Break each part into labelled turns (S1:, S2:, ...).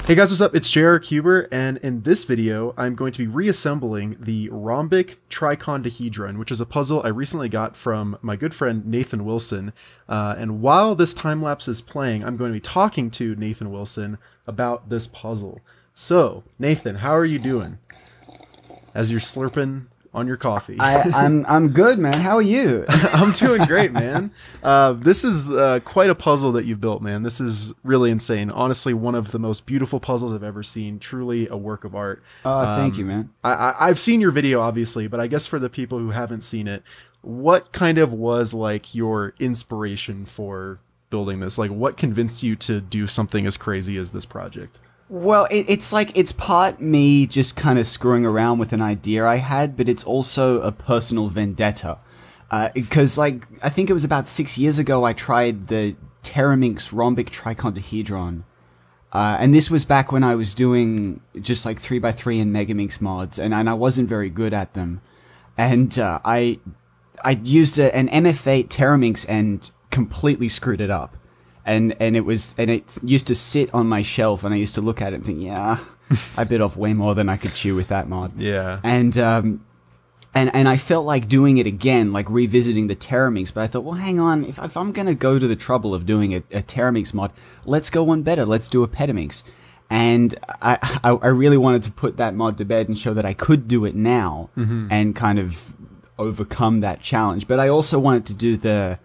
S1: Hey guys, what's up? It's JR Cuber, and in this video, I'm going to be reassembling the rhombic tricondahedron, which is a puzzle I recently got from my good friend Nathan Wilson. And while this time-lapse is playing, I'm going to be talking to Nathan Wilson about this puzzle. So, Nathan, how are you doing? As you're slurping on your coffee.
S2: I'm good, man. How are you?
S1: I'm doing great, man. This is quite a puzzle that you've built, man. This is really insane. Honestly, one of the most beautiful puzzles I've ever seen. Truly a work of art.
S2: Thank you, man.
S1: I've seen your video, obviously, but I guess for the people who haven't seen it, what kind of was like your inspiration for building this? Like, what convinced you to do something as crazy as this project?
S2: Well, it's part me just kind of screwing around with an idea I had, but it's also a personal vendetta. Because, like, I think it was about 6 years ago I tried the Terraminx rhombic tricondahedron. And this was back when I was doing just like 3x3 and Megaminx mods, and I wasn't very good at them. And I used an MF8 Terraminx and completely screwed it up. And it used to sit on my shelf, and I used to look at it and think, yeah, I bit off way more than I could chew with that mod.
S1: Yeah.
S2: And I felt like doing it again, like revisiting the Terraminx, but I thought, well, hang on, if I'm going to go to the trouble of doing a Terraminx mod, let's go one better, let's do a Petaminx. And I really wanted to put that mod to bed and show that I could do it now and kind of overcome that challenge. But I also wanted to do the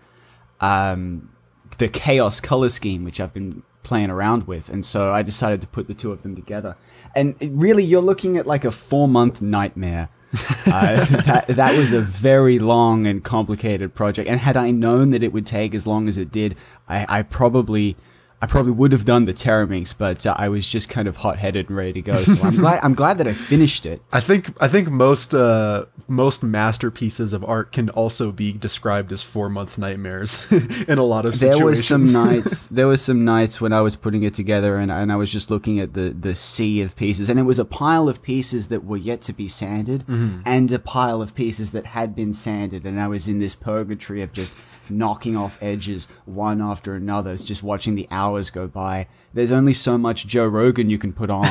S2: Chaos color scheme, which I've been playing around with, and so I decided to put the two of them together. And really, you're looking at like a 4-month nightmare. That was a very long and complicated project, and had I known that it would take as long as it did, I probably would have done the Terraminx, but I was just kind of hot-headed and ready to go. So I'm glad that I finished it.
S1: I think most masterpieces of art can also be described as 4-month nightmares in a lot of situations.
S2: There was some nights when I was putting it together, and I was just looking at the sea of pieces, and it was a pile of pieces that were yet to be sanded, and a pile of pieces that had been sanded, and I was in this purgatory of just knocking off edges one after another. It's just watching the hours go by. There's only so much Joe Rogan you can put on.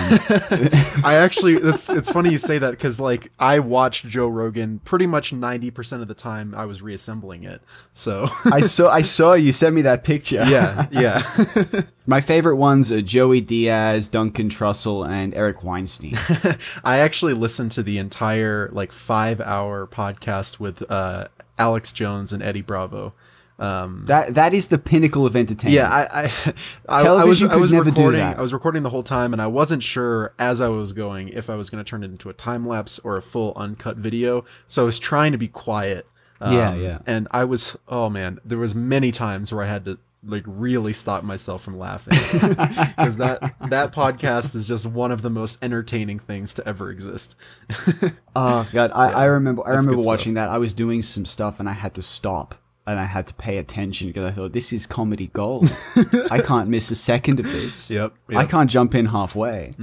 S1: It's funny you say that, because like I watched Joe Rogan pretty much 90% of the time I was reassembling it. So
S2: I saw you sent me that picture.
S1: Yeah.
S2: My favorite ones are Joey Diaz, Duncan Trussell, and Eric Weinstein.
S1: I actually listened to the entire like 5-hour podcast with Alex Jones and Eddie Bravo.
S2: That is the pinnacle of entertainment.
S1: Yeah, I was recording the whole time, and I wasn't sure as I was going if I was going to turn it into a time lapse or a full uncut video. So I was trying to be quiet.
S2: Yeah.
S1: And I was, oh man, there was many times where I had to like really stop myself from laughing, because that podcast is just one of the most entertaining things to ever exist.
S2: Oh God, I remember watching that. I was doing some stuff and I had to stop. And I had to pay attention because I thought, this is comedy gold. I can't miss a second of this.
S1: Yep.
S2: I can't jump in halfway.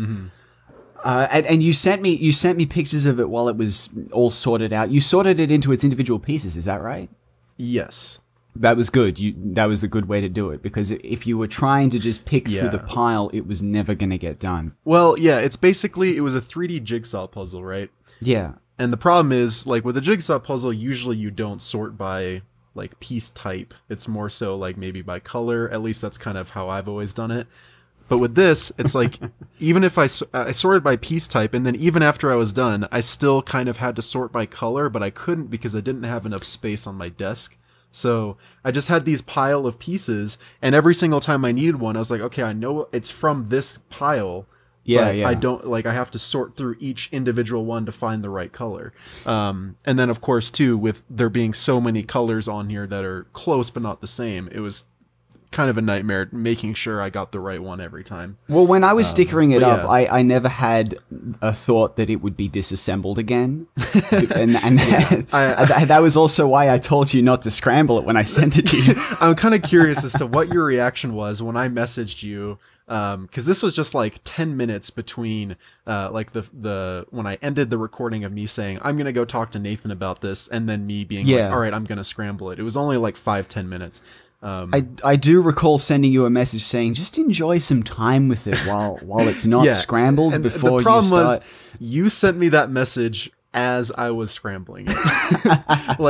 S2: And you sent me pictures of it while it was all sorted out. You sorted it into its individual pieces. Is that right?
S1: Yes.
S2: That was good. That was a good way to do it, because if you were trying to just pick through the pile, it was never going to get done.
S1: Well, yeah, it was a 3D jigsaw puzzle, right?
S2: Yeah.
S1: And the problem is, like with a jigsaw puzzle, usually you don't sort by like piece type. It's more so like maybe by color. At least that's kind of how I've always done it. But with this, it's like, even if I sorted by piece type, and then even after I was done, I still kind of had to sort by color, but I couldn't because I didn't have enough space on my desk. So I just had these pile of pieces, and every single time I needed one, I was like, okay, I know it's from this pile.
S2: Yeah.
S1: I don't like, I have to sort through each individual one to find the right color. And then of course too, with there being so many colors on here that are close but not the same, it was kind of a nightmare making sure I got the right one every time.
S2: Well, when I was stickering it up, I never had a thought that it would be disassembled again. and that was also why I told you not to scramble it when I sent it to you.
S1: I'm kind of curious as to what your reaction was when I messaged you, because this was just like 10 minutes between like when I ended the recording of me saying I'm gonna go talk to Nathan about this, and then me being like, all right, I'm gonna scramble it. It was only like 5-10 minutes.
S2: I do recall sending you a message saying just enjoy some time with it while it's not scrambled
S1: and
S2: before
S1: the problem
S2: you start.
S1: was you sent me that message as I was scrambling it.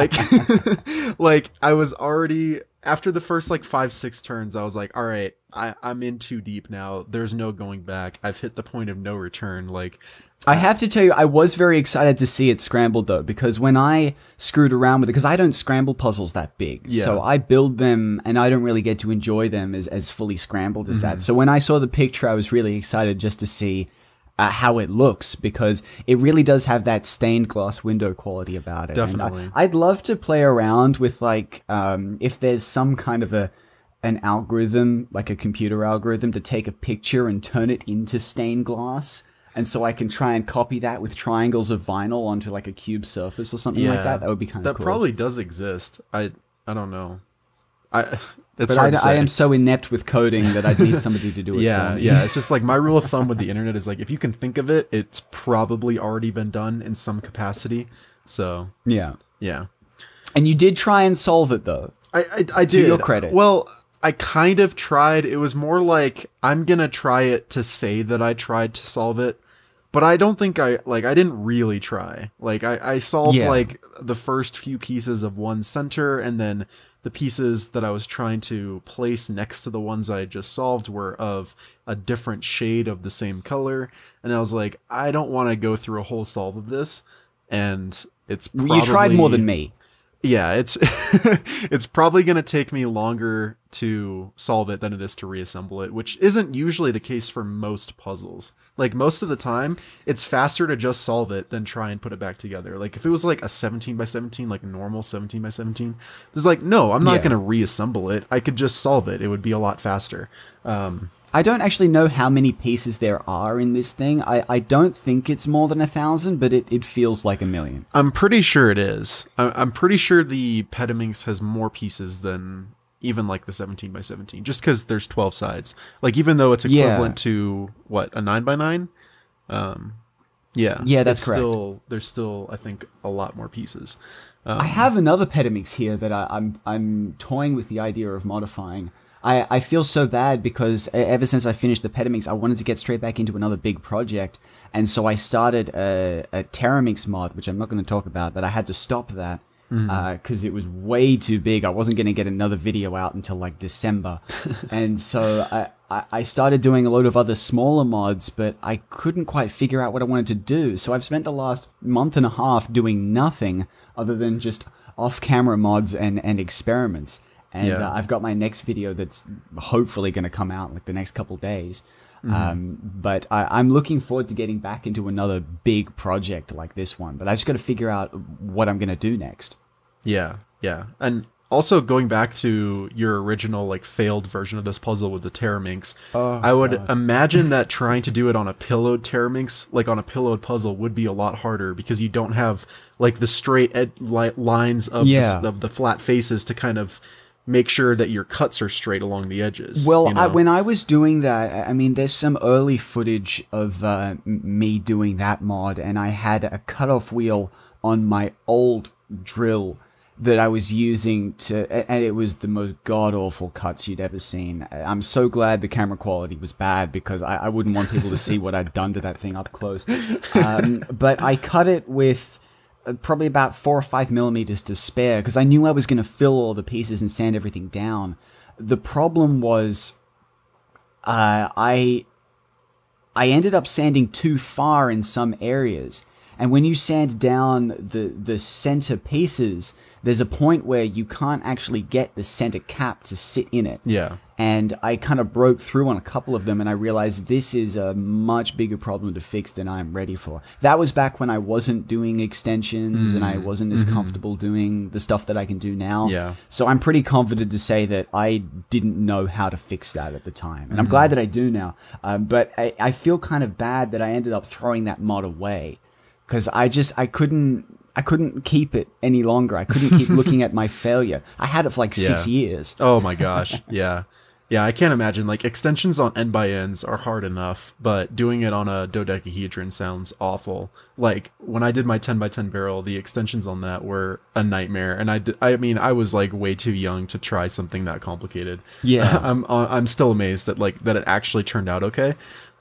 S1: like I was already after the first like 5-6 turns, I was like, all right, I'm in too deep now. There's no going back. I've hit the point of no return. Like
S2: I have to tell you, I was very excited to see it scrambled though, because when I screwed around with it, because I don't scramble puzzles that big, so I build them and I don't really get to enjoy them as fully scrambled as that. So when I saw the picture, I was really excited just to see how it looks, because it really does have that stained glass window quality about it.
S1: Definitely.
S2: And I'd love to play around with like if there's some kind of an algorithm, like a computer algorithm, to take a picture and turn it into stained glass. And so I can try and copy that with triangles of vinyl onto like a cube surface or something like that. That would be kind of cool.
S1: That probably does exist. I don't know. It's
S2: but
S1: hard to say.
S2: I am so inept with coding that I'd need somebody to do it for me.
S1: Yeah. It's just like my rule of thumb with the internet is like, if you can think of it, it's probably already been done in some capacity. So
S2: yeah.
S1: And
S2: you did try and solve it though.
S1: I did.
S2: To your credit.
S1: Well, I kind of tried. It was more like, I'm going to try it to say that I tried to solve it. But I don't think I didn't really try. Like, I solved, like, the first few pieces of one center, and then the pieces that I was trying to place next to the ones I had just solved were of a different shade of the same color. And I was like, I don't want to go through a whole solve of this. And it's probably...
S2: You tried more than me.
S1: Yeah, it's it's probably going to take me longer to solve it than it is to reassemble it, which isn't usually the case for most puzzles. Like, most of the time, it's faster to just solve it than try and put it back together. Like, if it was like a 17 by 17, like a normal 17 by 17, there's like, no, I'm not going to reassemble it. I could just solve it. It would be a lot faster.
S2: I don't actually know how many pieces there are in this thing. I don't think it's more than 1,000, but it feels like 1,000,000.
S1: I'm pretty sure it is. I'm pretty sure the Petaminx has more pieces than even like the 17 by 17, just because there's 12 sides. Like, even though it's equivalent to, what, a 9 by 9? Yeah,
S2: that's correct.
S1: There's still, I think, a lot more pieces.
S2: I have another Petaminx here that I'm toying with the idea of modifying. I feel so bad because ever since I finished the Petaminx, I wanted to get straight back into another big project. And so I started a Terraminx mod, which I'm not going to talk about, but I had to stop that because it was way too big. I wasn't going to get another video out until like December. And so I started doing a load of other smaller mods, but I couldn't quite figure out what I wanted to do. So I've spent the last month and a half doing nothing other than just off-camera mods and experiments. And I've got my next video that's hopefully going to come out in like the next couple days. But I'm looking forward to getting back into another big project like this one. But I just got to figure out what I'm going to do next.
S1: Yeah. And also, going back to your original like failed version of this puzzle with the Terraminx, I would imagine that trying to do it on a pillowed Terraminx, like on a pillowed puzzle, would be a lot harder because you don't have like the straight lines of the flat faces to kind of make sure that your cuts are straight along the edges.
S2: Well, when I was doing that, I mean, there's some early footage of me doing that mod, and I had a cutoff wheel on my old drill that I was using and it was the most god-awful cuts you'd ever seen. I'm so glad the camera quality was bad because I wouldn't want people to see what I'd done to that thing up close. But I cut it with probably about 4 or 5 millimeters to spare because I knew I was going to fill all the pieces and sand everything down. The problem was I ended up sanding too far in some areas. And when you sand down the center pieces, there's a point where you can't actually get the center cap to sit in it.
S1: Yeah.
S2: And I kind of broke through on a couple of them, and I realized this is a much bigger problem to fix than I'm ready for. That was back when I wasn't doing extensions and I wasn't as comfortable doing the stuff that I can do now.
S1: Yeah.
S2: So I'm pretty confident to say that I didn't know how to fix that at the time. And I'm glad that I do now. But I feel kind of bad that I ended up throwing that mod away because I couldn't keep it any longer. I couldn't keep looking at my failure. I had it for like 6 years.
S1: Oh my gosh. Yeah. Yeah, I can't imagine. Like, extensions on end by ends are hard enough, but doing it on a dodecahedron sounds awful. Like, when I did my 10 by 10 barrel, the extensions on that were a nightmare, and I mean, I was like way too young to try something that complicated.
S2: Yeah.
S1: I'm still amazed that that it actually turned out okay.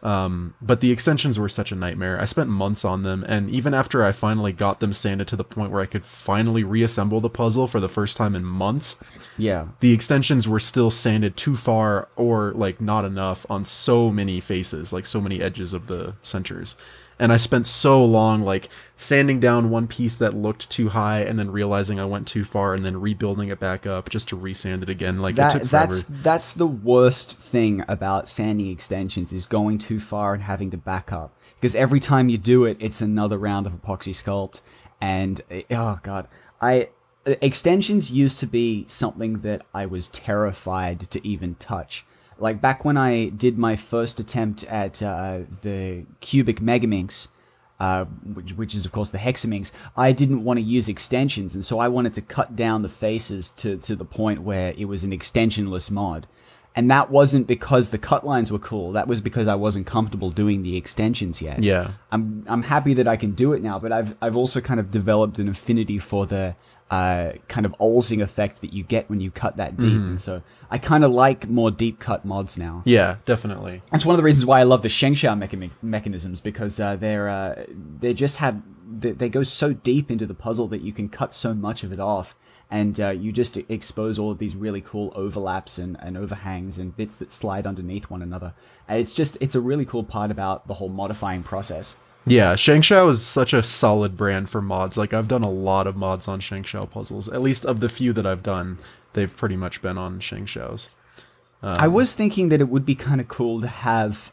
S1: But the extensions were such a nightmare. I spent months on them, and even after I finally got them sanded to the point where I could finally reassemble the puzzle for the first time in months,
S2: Yeah.
S1: the extensions were still sanded too far or like not enough on so many faces, like so many edges of the centers. And I spent so long like sanding down one piece that looked too high and then realizing I went too far and then rebuilding it back up just to resand it again. Like it took forever.
S2: That's the worst thing about sanding extensions, is going too far and having to back up. Because every time you do it, it's another round of epoxy sculpt. And oh god, extensions used to be something that I was terrified to even touch. Like, back when I did my first attempt at the cubic Megaminx, which is, of course, the Hexaminx, I didn't want to use extensions, and so I wanted to cut down the faces to the point where it was an extensionless mod. And that wasn't because the cut lines were cool, that was because I wasn't comfortable doing the extensions yet.
S1: Yeah.
S2: I'm happy that I can do it now, but I've also kind of developed an affinity for the kind of Olsing effect that you get when you cut that deep, and so I kind of like more deep cut mods now.
S1: Yeah, definitely.
S2: That's one of the reasons why I love the Shengshao mechanisms, because they just have they go so deep into the puzzle that you can cut so much of it off, and you just expose all of these really cool overlaps and overhangs and bits that slide underneath one another. And it's a really cool part about the whole modifying process.
S1: Yeah, Shengshao is such a solid brand for mods. Like, I've done a lot of mods on Shengshao puzzles. At least of the few that I've done, they've pretty much been on Shengshao's.
S2: I was thinking that it would be kind of cool to have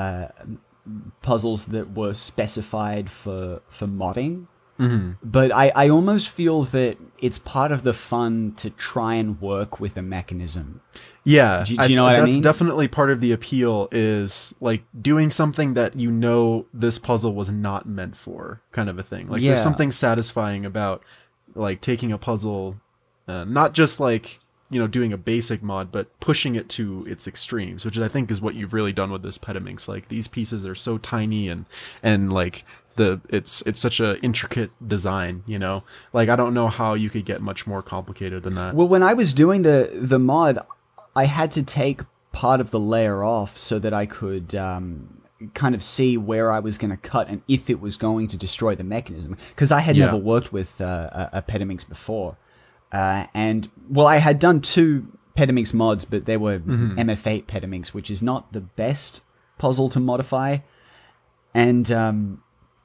S2: puzzles that were specified for modding. But I almost feel that it's part of the fun to try and work with a mechanism.
S1: Yeah,
S2: do you know what I mean?
S1: That's definitely part of the appeal, is like doing something that you know this puzzle was not meant for, kind of a thing. Like, there's something satisfying about like taking a puzzle, not just like, you know, doing a basic mod, but pushing it to its extremes, which I think is what you've really done with this Petaminx. Like, these pieces are so tiny and like it's such a intricate design, you know? Like, I don't know how you could get much more complicated than that.
S2: Well, when I was doing the mod, I had to take part of the layer off so that I could kind of see where I was going to cut and if it was going to destroy the mechanism. Because I had never worked with a Petaminx before. And, well, I had done 2 Petaminx mods, but they were MF8 Petaminx, which is not the best puzzle to modify. And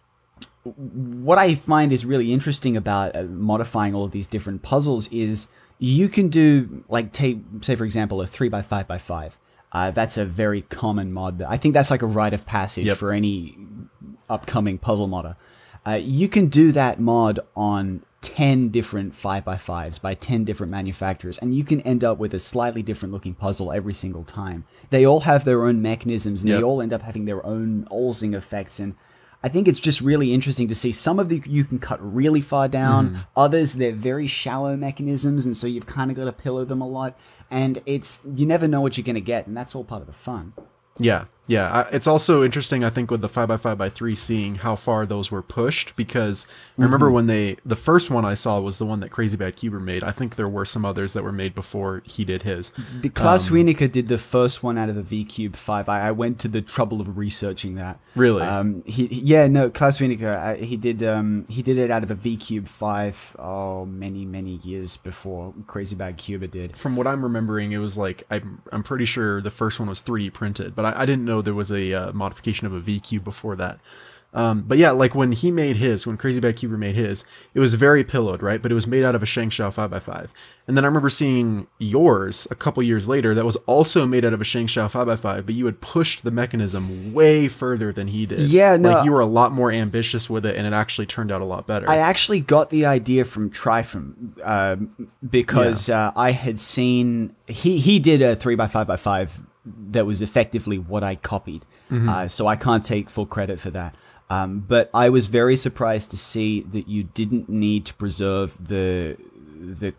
S2: what I find is really interesting about modifying all of these different puzzles is you can do, like, say for example, a 3x5x5. That's a very common mod. I think that's like a rite of passage for any upcoming puzzle modder. You can do that mod on 10 different 5x5s by 10 different manufacturers, and you can end up with a slightly different looking puzzle every single time. They all have their own mechanisms, and they all end up having their own Olsing effects, and I think it's just really interesting to see. Some of the you can cut really far down, others they're very shallow mechanisms, and so you've kind of got to pillow them a lot, and you never know what you're going to get, and that's all part of the fun.
S1: Yeah, yeah. It's also interesting, I think, with the 5x5x3, seeing how far those were pushed, because I remember when the first one I saw was the one that Crazy Bad Cuber made. I think there were some others that were made before he did his.
S2: The Klaus Wienicke did the first one out of the V-Cube 5. I went to the trouble of researching that.
S1: Really?
S2: Klaus Wienicke, he did it out of a V-Cube 5 many years before Crazy Bad Cuber did.
S1: From what I'm remembering, it was like, I'm pretty sure the first one was 3D printed, but I didn't know there was a modification of a V-Cube before that. But yeah, like when he made his, when Crazy Bad Cuber made his, it was very pillowed, right? But it was made out of a Shengshao 5x5. And then I remember seeing yours a couple years later that was also made out of a Shengshao 5x5, but you had pushed the mechanism way further than he did.
S2: Yeah, no.
S1: Like, you were a lot more ambitious with it, and it actually turned out a lot better.
S2: I actually got the idea from Trifon, because I had seen, he did a 3x5x5 that was effectively what I copied. So I can't take full credit for that. But I was very surprised to see that you didn't need to preserve the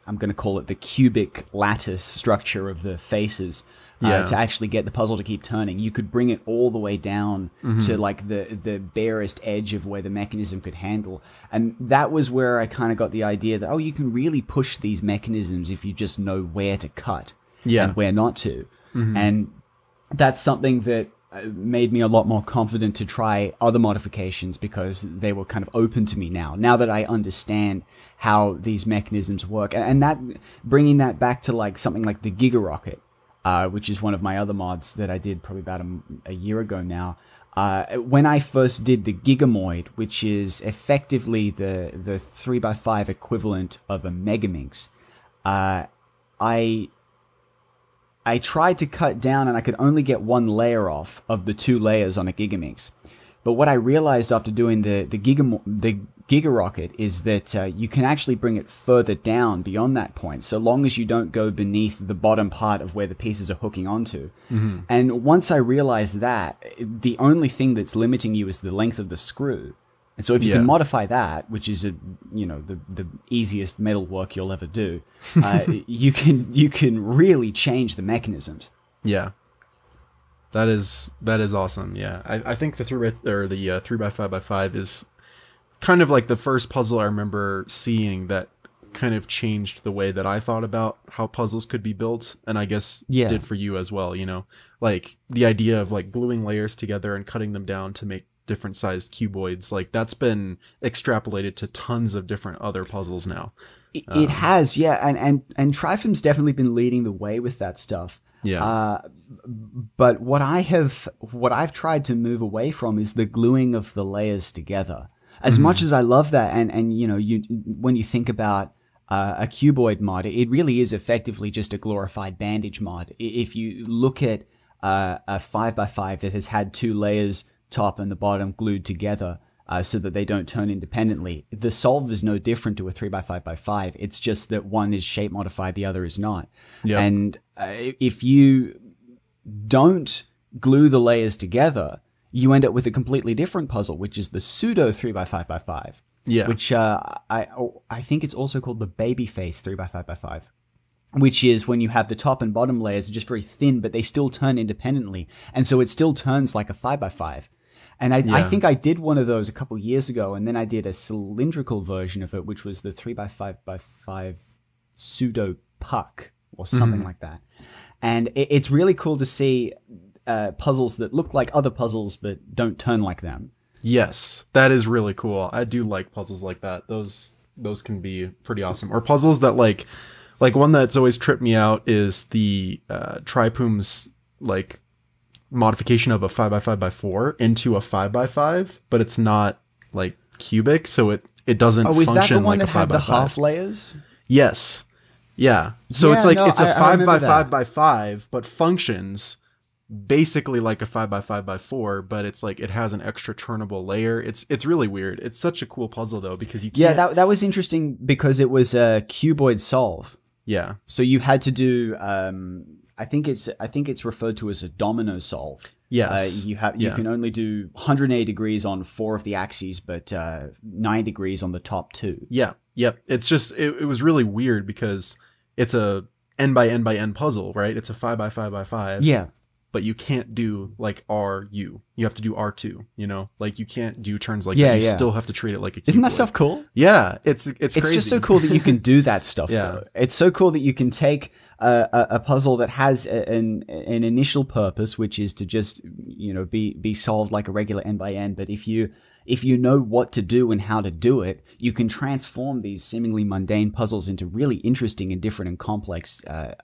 S2: I'm going to call it the cubic lattice structure of the faces. To actually get the puzzle to keep turning, you could bring it all the way down to like the barest edge of where the mechanism could handle. And that was where I kind of got the idea that, you can really push these mechanisms if you just know where to cut and where not to. And that's something that made me a lot more confident to try other modifications, because they were kind of open to me now that I understand how these mechanisms work. And that, bringing that back to like something like the Giga Rocket, which is one of my other mods that I did probably about a year ago now. When I first did the Gigamoid, which is effectively the 3x5 equivalent of a Megaminx, I tried to cut down, and I could only get one layer off of the 2 layers on a Gigaminx. But what I realized after doing the Giga Rocket is that you can actually bring it further down beyond that point, so long as you don't go beneath the bottom part of where the pieces are hooking onto. And once I realized that, the only thing that's limiting you is the length of the screw. And so if you can modify that, which is the easiest metal work you'll ever do, you can really change the mechanisms.
S1: Yeah. That is awesome. Yeah, I think the 3x5x5 is kind of like the first puzzle I remember seeing that kind of changed the way that I thought about how puzzles could be built, and I guess did for you as well. Like the idea of like gluing layers together and cutting them down to make different sized cuboids. Like that's been extrapolated to tons of different other puzzles now.
S2: It has, yeah, and Trifum's definitely been leading the way with that stuff.
S1: Yeah.
S2: But what I've tried to move away from is the gluing of the layers together. As much as I love that, and when you think about a cuboid mod, it really is effectively just a glorified bandage mod. If you look at a 5x5 that has had 2 layers, top and the bottom, glued together, so that they don't turn independently, the solve is no different to a 3x5x5. It's just that one is shape modified, the other is not. Yep. And if you don't glue the layers together, you end up with a completely different puzzle, which is the pseudo 3x5x5.
S1: Yeah.
S2: Which I think it's also called the babyface 3x5x5. Which is when you have the top and bottom layers just very thin, but they still turn independently. And so it still turns like a 5x5. And I think I did one of those a couple years ago, and then I did a cylindrical version of it, which was the 3x5x5 pseudo puck or something like that. And it's really cool to see puzzles that look like other puzzles but don't turn like them.
S1: Yes, that is really cool. I do like puzzles like that. Those can be pretty awesome. Or puzzles that like one that's always tripped me out is the Tripum's like modification of a 5x5x4 into a 5x5, but it's not like cubic, so it doesn't function like a 5x5. Oh, is that the one that had the
S2: half layers?
S1: Yes. Yeah. So it's like it's a 5x5x5, but functions basically like a 5x5x4, but it's like it has an extra turnable layer. It's really weird. It's such a cool puzzle though, because you can't...
S2: Yeah, that was interesting because it was a cuboid solve.
S1: Yeah.
S2: So you had to do I think it's referred to as a domino solve.
S1: Yes.
S2: You can only do 180 degrees on 4 of the axes, but 9 degrees on the top 2.
S1: Yeah. Yep. It's just it was really weird because it's a n by n by n puzzle, right? It's a 5x5x5.
S2: Yeah.
S1: But you can't do like RU. You have to do R2, Like you can't do turns like that. You still have to treat it like a cuboid.
S2: Isn't that stuff cool?
S1: Yeah, it's crazy.
S2: It's just so cool that you can do that stuff. Though. It's so cool that you can take a puzzle that has an initial purpose, which is to just be solved like a regular n by n. But if you know what to do and how to do it, you can transform these seemingly mundane puzzles into really interesting and different and complex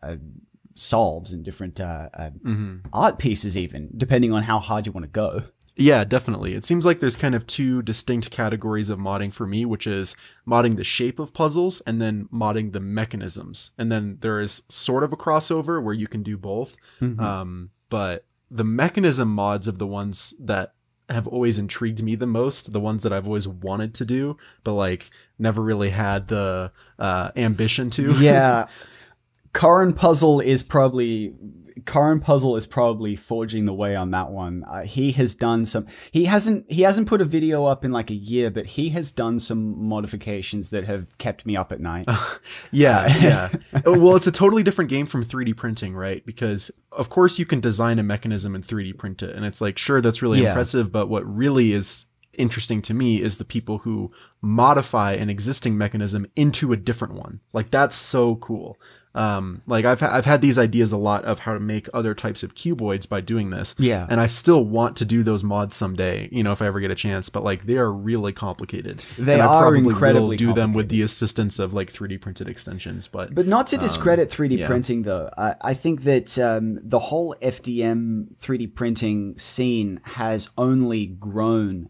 S2: solves and different art pieces, even depending on how hard you want to go.
S1: Yeah, definitely. It seems like there's kind of 2 distinct categories of modding for me, which is modding the shape of puzzles and then modding the mechanisms. And then there is sort of a crossover where you can do both. But the mechanism mods of the ones that have always intrigued me the most, the ones that I've always wanted to do, but like never really had the ambition to.
S2: Yeah. Corrin puzzle is probably Current Puzzle is probably forging the way on that one. He has done some. He hasn't put a video up in like a year, but he has done some modifications that have kept me up at night.
S1: Yeah. Well, it's a totally different game from 3D printing, right? Because of course you can design a mechanism and 3D print it, and it's like, sure, that's really impressive, but what really is interesting to me is the people who modify an existing mechanism into a different one. Like, that's so cool. Like I've had these ideas a lot of how to make other types of cuboids by doing this.
S2: Yeah.
S1: And I still want to do those mods someday, you know, if I ever get a chance, but like they are really complicated.
S2: They
S1: and
S2: are
S1: I probably
S2: incredibly
S1: will do them with the assistance of like 3D printed extensions, but
S2: not to discredit 3D
S1: yeah.
S2: printing though. I think that the whole FDM 3D printing scene has only grown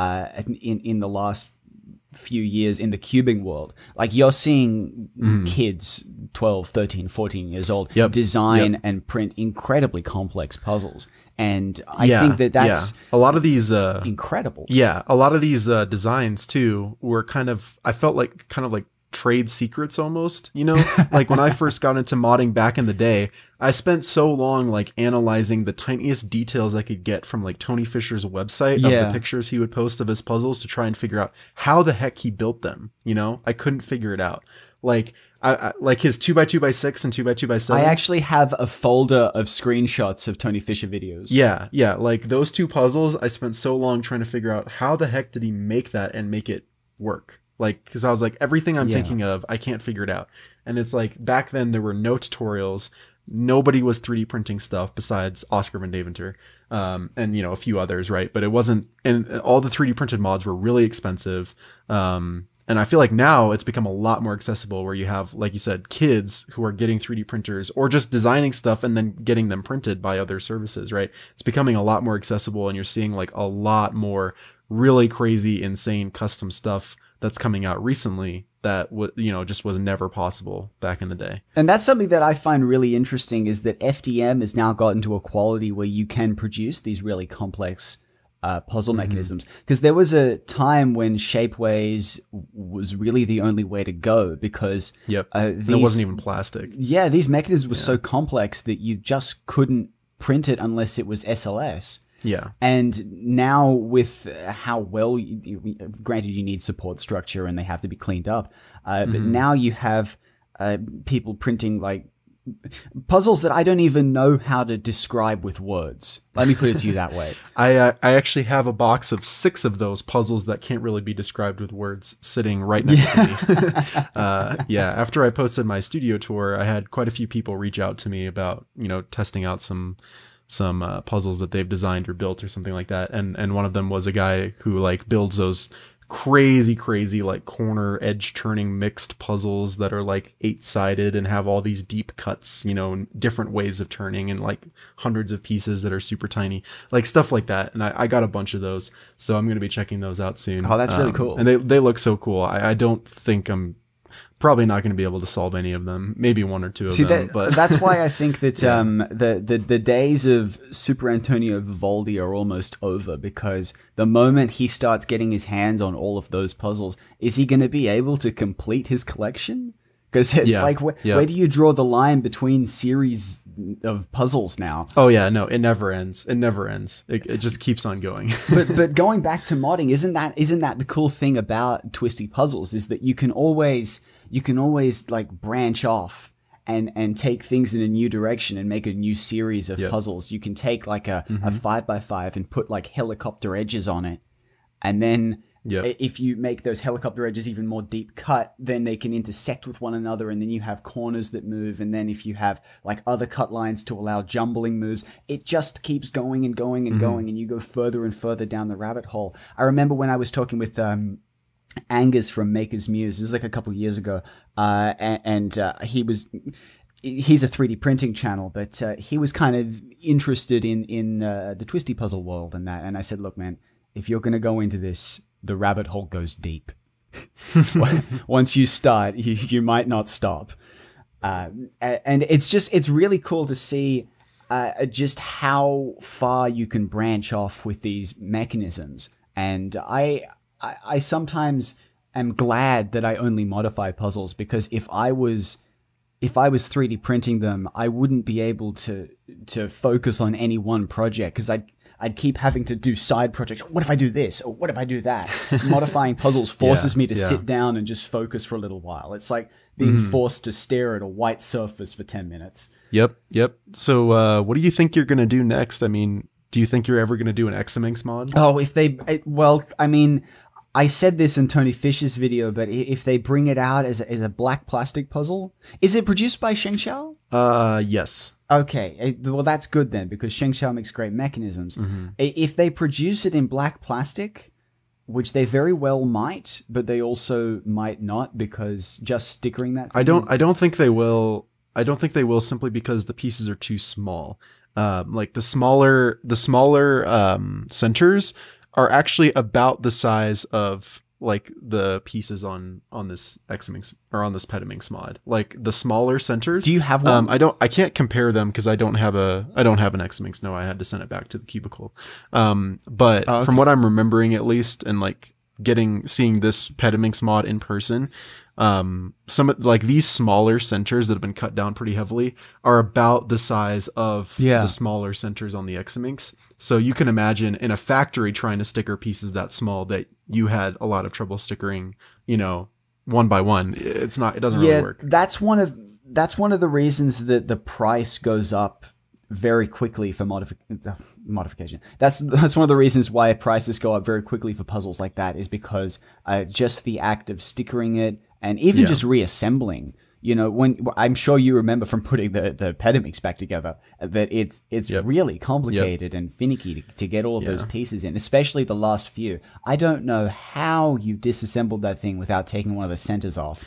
S2: in the last few years in the cubing world. Like, you're seeing kids 12, 13, 14 years old design and print incredibly complex puzzles. And I think that that's
S1: a lot of these
S2: incredible.
S1: Yeah, a lot of these designs too were kind of, I felt like kind of like trade secrets almost, you know? Like when I first got into modding back in the day, I spent so long like analyzing the tiniest details I could get from like Tony Fisher's website of the pictures he would post of his puzzles to try and figure out how the heck he built them, you know? I couldn't figure it out. Like I like his 2x2x6 and 2x2x7.
S2: I actually have a folder of screenshots of Tony Fisher videos.
S1: Yeah, like those two puzzles, I spent so long trying to figure out how the heck did he make that and make it work. Like, because I was like, everything I'm thinking of, I can't figure it out. And it's like, back then there were no tutorials. Nobody was 3D printing stuff besides Oscar Van Deventer, and, you know, a few others, right? But it wasn't, and all the 3D printed mods were really expensive. And I feel like now it's become a lot more accessible, where you have, like you said, kids who are getting 3D printers or just designing stuff and then getting them printed by other services, right? It's becoming a lot more accessible, and you're seeing like a lot more really crazy, insane custom stuff that's coming out recently that you know, just was never possible back in the day.
S2: And that's something that I find really interesting, is that FDM has now gotten to a quality where you can produce these really complex puzzle mechanisms. Because there was a time when Shapeways was really the only way to go, because
S1: it wasn't even plastic.
S2: Yeah, these mechanisms were so complex that you just couldn't print it unless it was SLS.
S1: Yeah.
S2: And now with how well, granted you need support structure and they have to be cleaned up, but now you have people printing like puzzles that I don't even know how to describe with words. Let me put it to you that way.
S1: I actually have a box of 6 of those puzzles that can't really be described with words sitting right next to me. Yeah, after I posted my studio tour, I had quite a few people reach out to me about, you know, testing out some puzzles that they've designed or built or something like that. And one of them was a guy who like builds those crazy like corner edge turning mixed puzzles that are like 8-sided and have all these deep cuts, you know, different ways of turning, and like hundreds of pieces that are super tiny, like stuff like that. And I got a bunch of those, so I'm going to be checking those out soon.
S2: Oh, that's really cool.
S1: And they look so cool. I don't think I'm probably not going to be able to solve any of them, maybe 1 or 2 of them. But
S2: that's why I think that the days of Super Antonio Vivaldi are almost over, because the moment he starts getting his hands on all of those puzzles, is he going to be able to complete his collection? Because it's like, where do you draw the line between series of puzzles now? Oh
S1: yeah, no, it never ends. It never ends. It just keeps on going.
S2: but going back to modding, isn't that the cool thing about Twisty Puzzles, is that you can always like branch off and take things in a new direction and make a new series of puzzles. You can take like a 5x5 and put like helicopter edges on it, and then if you make those helicopter edges even more deep cut, then they can intersect with one another, and then you have corners that move. And then if you have like other cut lines to allow jumbling moves, it just keeps going and going and going, and you go further and further down the rabbit hole. I remember when I was talking with Angus from Maker's Muse, this is like a couple of years ago, and he's a 3D printing channel, but he was kind of interested in the Twisty Puzzle world and that. And I said, look, man, if you're going to go into this, the rabbit hole goes deep. Once you start, you might not stop. And it's really cool to see just how far you can branch off with these mechanisms. And I sometimes am glad that I only modify puzzles, because if I was if I was 3D printing them, I wouldn't be able to focus on any one project because I'd keep having to do side projects. What if I do this? Or what if I do that? Modifying puzzles forces me to sit down and just focus for a little while. It's like being forced to stare at a white surface for 10 minutes.
S1: Yep. So what do you think you're going to do next? I mean, do you think you're ever going to do an Eximinx mod?
S2: Oh, well, I mean, I said this in Tony Fish's video, but if they bring it out as a black plastic puzzle, is it produced by ShengShao?
S1: Yes.
S2: Okay, well that's good then, because ShengShao makes great mechanisms. If they produce it in black plastic, which they very well might, but they also might not, because just stickering that thing,
S1: I don't think they will. I don't think they will, simply because the pieces are too small. Like the smaller centers are actually about the size of like the pieces on this Eximinx or on this Petaminx mod. Like the smaller centers.
S2: Do you have one?
S1: I can't compare them because I don't have an Eximinx. No, I had to send it back to the cubicle. But from what I'm remembering, at least, and like seeing this Petaminx mod in person, some like these smaller centers that have been cut down pretty heavily are about the size of the smaller centers on the Eximinx. So you can imagine in a factory trying to sticker pieces that small that you had a lot of trouble stickering, one by one. It doesn't really work.
S2: That's one of the reasons that the price goes up very quickly for modification. That's one of the reasons why prices go up very quickly for puzzles like that, is because just the act of stickering it and even just reassembling. When I'm sure you remember from putting the Petaminx back together that it's really complicated and finicky to get all of those pieces in, especially the last few. I don't know how you disassembled that thing without taking one of the centers off.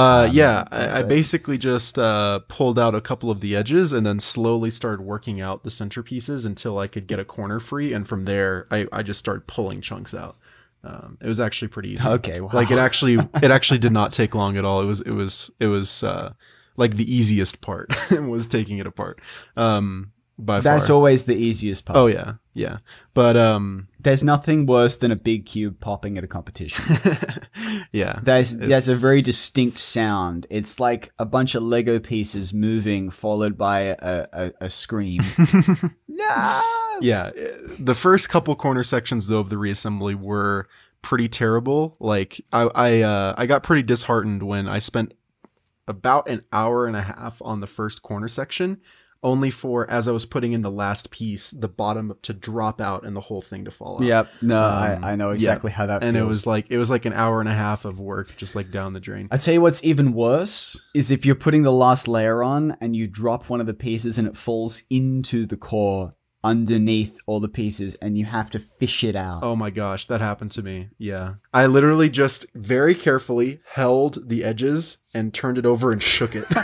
S1: I basically just pulled out a couple of the edges and then slowly started working out the centerpieces until I could get a corner free, and from there I just started pulling chunks out. It was actually pretty easy.
S2: Okay, wow.
S1: Like it actually did not take long at all. It was like the easiest part was taking it apart. That's
S2: always the easiest part.
S1: Oh yeah. But
S2: there's nothing worse than a big cube popping at a competition.
S1: Yeah.
S2: That's a very distinct sound. It's like a bunch of Lego pieces moving followed by a scream. No!
S1: Yeah. The first couple corner sections though of the reassembly were pretty terrible. Like I got pretty disheartened when I spent about an hour and a half on the first corner section, only for, as I was putting in the last piece, the bottom to drop out and the whole thing to fall out.
S2: Yep. No, I know exactly how that feels.
S1: And it was like an hour and a half of work just like down the drain.
S2: I tell you what's even worse is if you're putting the last layer on and you drop one of the pieces and it falls into the core underneath all the pieces and you have to fish it out.
S1: Oh my gosh, that happened to me. Yeah. I literally just very carefully held the edges and turned it over and shook it.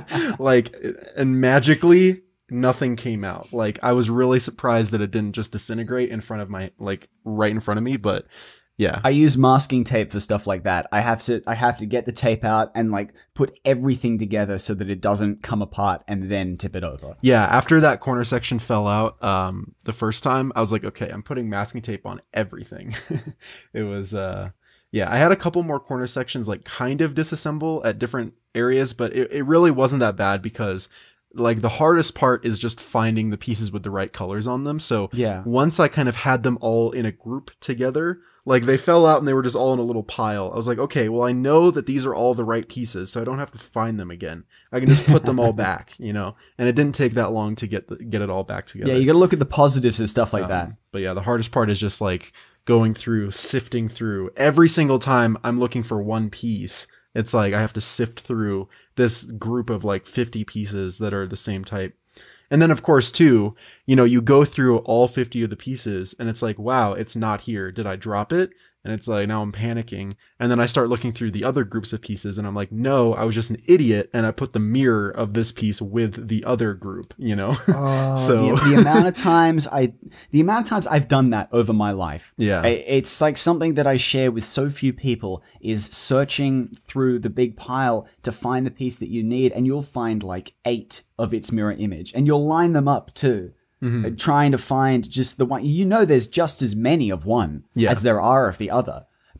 S1: And magically nothing came out. Like I was really surprised that it didn't just disintegrate in front of right in front of me, but yeah.
S2: I use masking tape for stuff like that. I have to get the tape out and like put everything together so that it doesn't come apart and then tip it over.
S1: Yeah, after that corner section fell out the first time, I was like, okay, I'm putting masking tape on everything. It was I had a couple more corner sections like kind of disassemble at different areas, but it really wasn't that bad because like the hardest part is just finding the pieces with the right colors on them. So once I kind of had them all in a group together, like they fell out and they were just all in a little pile. I was like, okay, well, I know that these are all the right pieces, so I don't have to find them again. I can just put them all back, and it didn't take that long to get it all back together.
S2: Yeah, you got to look at the positives and stuff like that.
S1: But yeah, the hardest part is just like going through, sifting through. Every single time I'm looking for one piece, it's like I have to sift through this group of like 50 pieces that are the same type. And then, of course, too, you go through all 50 of the pieces and it's like, wow, it's not here. Did I drop it? And it's like, now I'm panicking. And then I start looking through the other groups of pieces and I'm like, no, I was just an idiot. And I put the mirror of this piece with the other group, So
S2: the amount of times I've done that over my life.
S1: Yeah.
S2: It's like something that I share with so few people is searching through the big pile to find the piece that you need. And you'll find like 8 of its mirror image and you'll line them up too. Mm-hmm. Trying to find just the one, there's just as many of one as there are of the other,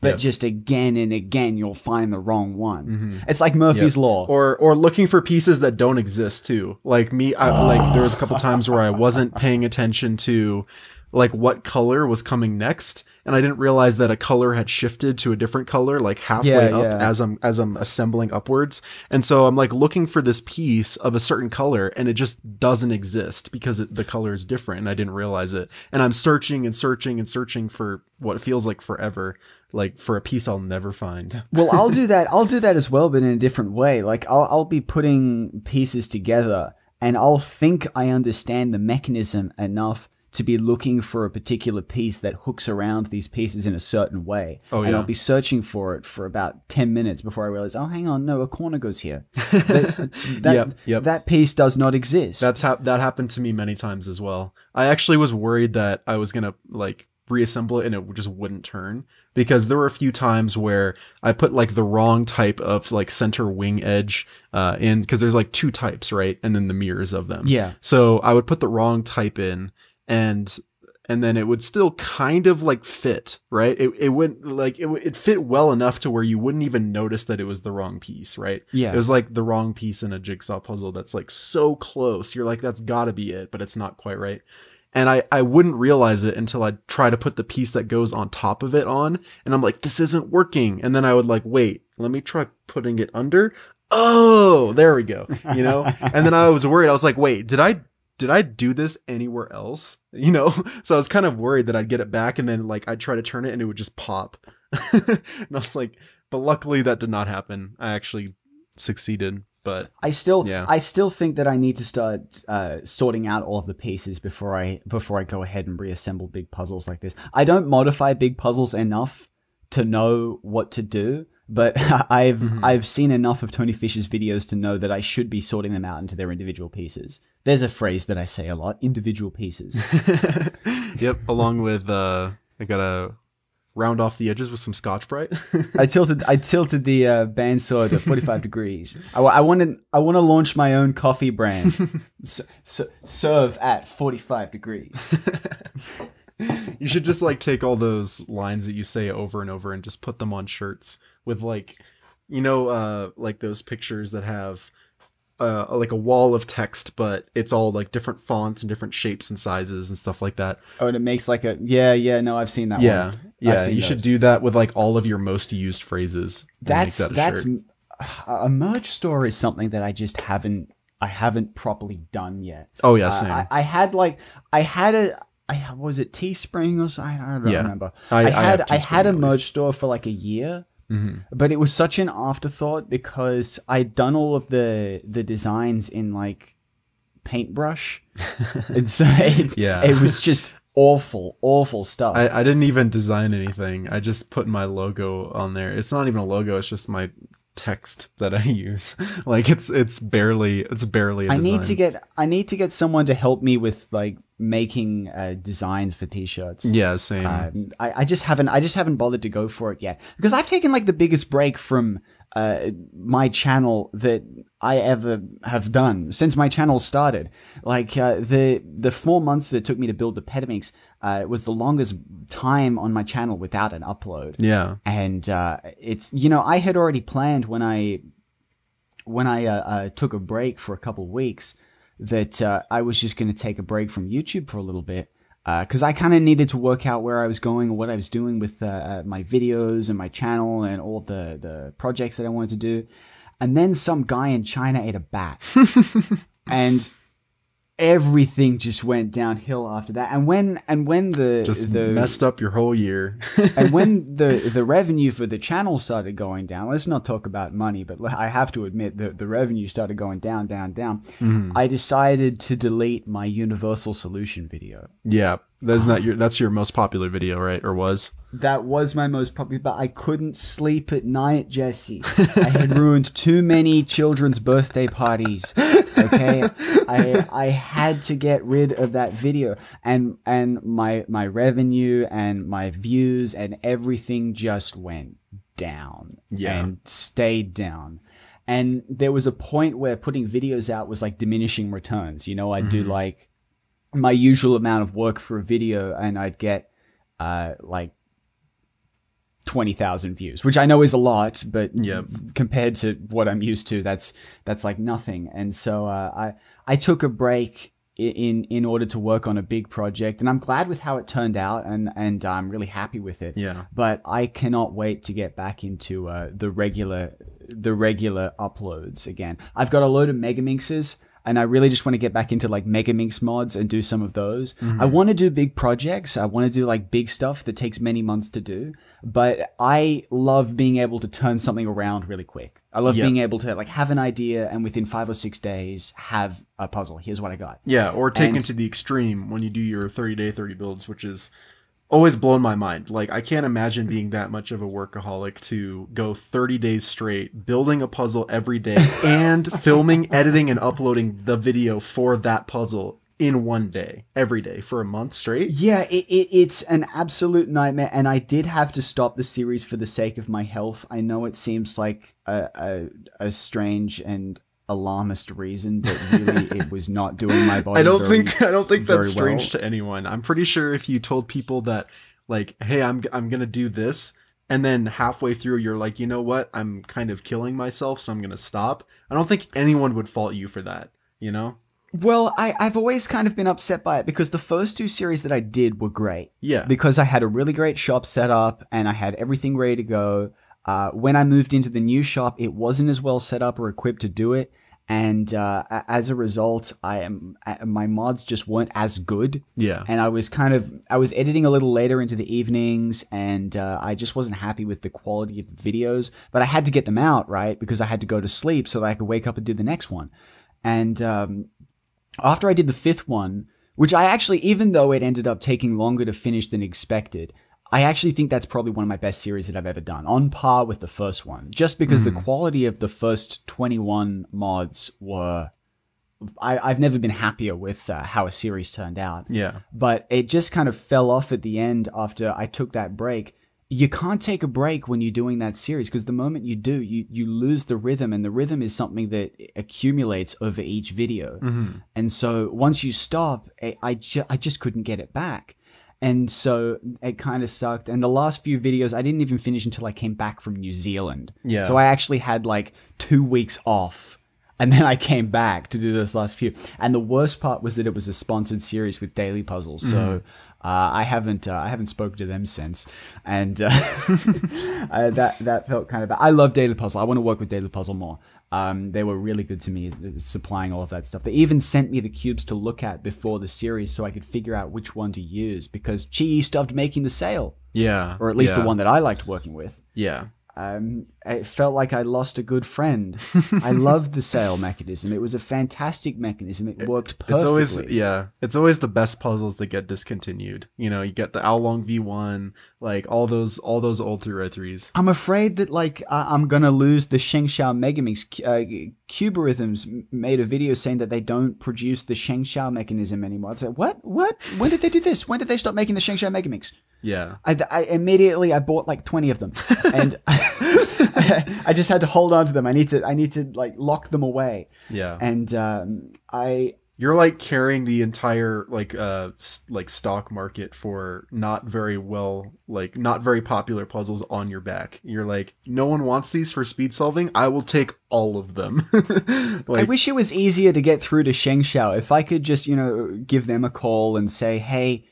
S2: but
S1: Yep.
S2: just again and again you'll find the wrong one. It's like Murphy's Law.
S1: Or looking for pieces that don't exist too. Like me, like there was a couple times where I wasn't paying attention to like what color was coming next, and I didn't realize that a color had shifted to a different color like halfway up as I'm assembling upwards. And so I'm like looking for this piece of a certain color and it just doesn't exist because the color is different and I didn't realize it. And I'm searching and searching and searching for what feels like forever, like for a piece I'll never find.
S2: Well, I'll do that. I'll do that as well, but in a different way. Like I'll be putting pieces together and I'll think I understand the mechanism enough to be looking for a particular piece that hooks around these pieces in a certain way.
S1: Oh,
S2: and
S1: yeah.
S2: I'll be searching for it for about 10 minutes before I realize, oh, hang on, no, a corner goes here. That piece does not exist.
S1: That happened to me many times as well. I actually was worried that I was gonna like reassemble it and it just wouldn't turn, because there were a few times where I put like the wrong type of like center wing edge in, because there's like two types, right? And then the mirrors of them.
S2: Yeah.
S1: So I would put the wrong type in, and then it would still kind of like fit, right? It wouldn't like it fit well enough to where you wouldn't even notice that it was the wrong piece, right?
S2: Yeah.
S1: It was like the wrong piece in a jigsaw puzzle that's like so close. You're like, that's gotta be it, but it's not quite right. And I wouldn't realize it until I'd try to put the piece that goes on top of it on, and I'm like, this isn't working. And then I would like, wait, let me try putting it under. Oh, there we go. You know? And then I was worried. I was like, wait, did I do this anywhere else? You know? So I was kind of worried that I'd get it back and then like I'd try to turn it and it would just pop. And I was like, but luckily that did not happen. I actually succeeded. But
S2: I still think that I need to start sorting out all of the pieces before I go ahead and reassemble big puzzles like this. I don't modify big puzzles enough to know what to do, but I've seen enough of Tony Fisher's videos to know that I should be sorting them out into their individual pieces. There's a phrase that I say a lot: individual pieces.
S1: Yep, along with I gotta round off the edges with some Scotch-Brite.
S2: I tilted the bandsaw to 45 degrees. I want to launch my own coffee brand. Serve at 45 degrees.
S1: You should just like take all those lines that you say over and over and just put them on shirts with like, you know, like those pictures that have like a wall of text, but it's all like different fonts and different shapes and sizes and stuff like that.
S2: Oh, and it makes like a no, I've seen that one.
S1: Yeah, you should do that with like all of your most used phrases.
S2: That's a merch store is something that I haven't properly done yet.
S1: Oh yeah, same.
S2: I had was it Teespring or something? I don't remember. I had a merch store for like a year. But it was such an afterthought because I'd done all of the designs in like paintbrush. And so it was just awful stuff.
S1: I didn't even design anything. I just put my logo on there. It's not even a logo, it's just my text that I use. Like it's barely a design.
S2: I need to get someone to help me with like making designs for t-shirts.
S1: Yeah, same.
S2: I just haven't bothered to go for it yet because I've taken like the biggest break from my channel that I ever have done since my channel started. Like the 4 months that it took me to build the Petaminx was the longest time on my channel without an upload.
S1: Yeah,
S2: and it's, you know, I had already planned when I took a break for a couple weeks that I was just going to take a break from YouTube for a little bit. Because I kind of needed to work out where I was going and what I was doing with my videos and my channel and all the projects that I wanted to do. And then some guy in China ate a bat. And everything just went downhill after that. And when the
S1: messed up your whole year.
S2: And when the revenue for the channel started going down, let's not talk about money, but I have to admit that the revenue started going down. I decided to delete my Universal Solution video.
S1: Yeah, that's your most popular video, right? Or was?
S2: That was my most popular, but I couldn't sleep at night, Jesse. I had ruined too many children's birthday parties. Okay, I had to get rid of that video, and my revenue and my views and everything just went down.
S1: Yeah.
S2: And stayed down. And there was a point where putting videos out was like diminishing returns. You know, I'd do like my usual amount of work for a video, and I'd get like 20,000 views, which I know is a lot, but
S1: Yep.
S2: compared to what I'm used to, that's like nothing. And so I took a break in order to work on a big project, and I'm glad with how it turned out, and I'm really happy with it.
S1: Yeah.
S2: But I cannot wait to get back into the regular uploads again. I've got a load of Megaminxes, and I really just want to get back into like Megaminx mods and do some of those. I want to do big projects. I want to do like big stuff that takes many months to do. But I love being able to turn something around really quick. I love being able to like have an idea and within 5 or 6 days have a puzzle. Here's what I got.
S1: Yeah, or taken to the extreme when you do your 30-day 30 builds, which is always blown my mind. Like, I can't imagine being that much of a workaholic to go 30 days straight, building a puzzle every day, and filming, editing, and uploading the video for that puzzle in one day, every day, for a month straight.
S2: Yeah, it's an absolute nightmare, and I did have to stop the series for the sake of my health. I know it seems like a strange and alarmist reason, but really it was not doing my body
S1: I don't think that's strange
S2: well.
S1: to anyone. I'm pretty sure if you told people that, like, hey, I'm gonna do this, and then halfway through you're like, you know what, I'm kind of killing myself, so I'm gonna stop, I don't think anyone would fault you for that, you know?
S2: Well, I've always kind of been upset by it because the first 2 series that I did were great.
S1: Yeah.
S2: Because I had a really great shop set up and I had everything ready to go. When I moved into the new shop, it wasn't as well set up or equipped to do it. And as a result, my mods just weren't as good.
S1: Yeah.
S2: And I was editing a little later into the evenings, and I just wasn't happy with the quality of the videos. But I had to get them out, right? Because I had to go to sleep so that I could wake up and do the next one. And after I did the 5th one, which I actually, even though it ended up taking longer to finish than expected, I actually think that's probably one of my best series that I've ever done, on par with the first one, just because the quality of the first 21 mods were... I've never been happier with how a series turned out.
S1: Yeah.
S2: But it just kind of fell off at the end after I took that break. You can't take a break when you're doing that series, because the moment you do, you lose the rhythm, and the rhythm is something that accumulates over each video. And so once you stop, I just couldn't get it back. And so it kind of sucked. And the last few videos, I didn't even finish until I came back from New Zealand.
S1: Yeah.
S2: So I actually had like 2 weeks off. And then I came back to do those last few. And the worst part was that it was a sponsored series with Daily Puzzles. So I haven't spoken to them since. And that felt kind of bad. I love Daily Puzzle. I want to work with Daily Puzzle more. They were really good to me, supplying all of that stuff. They even sent me the cubes to look at before the series so I could figure out which one to use, because Chi stopped making the sale.
S1: Yeah.
S2: Or at least the one that I liked working with.
S1: Yeah.
S2: It felt like I lost a good friend. I loved the sale mechanism. It was a fantastic mechanism. It worked perfectly.
S1: It's always the best puzzles that get discontinued. You know, you get the Oolong V1, like all those old 3x3s.
S2: I'm afraid that like I'm gonna lose the Shengshao Megaminx. Cuberhythms made a video saying that they don't produce the Shengshao mechanism anymore. I said, what? When did they do this? When did they stop making the Shengshao Megaminx?
S1: Yeah.
S2: I immediately bought like 20 of them, and I just had to hold on to them. I need to like lock them away.
S1: Yeah.
S2: And
S1: you're like carrying the entire like stock market for not very popular puzzles on your back. You're like, no one wants these for speed solving. I will take all of them.
S2: I wish it was easier to get through to Shengshao. If I could just, give them a call and say, hey,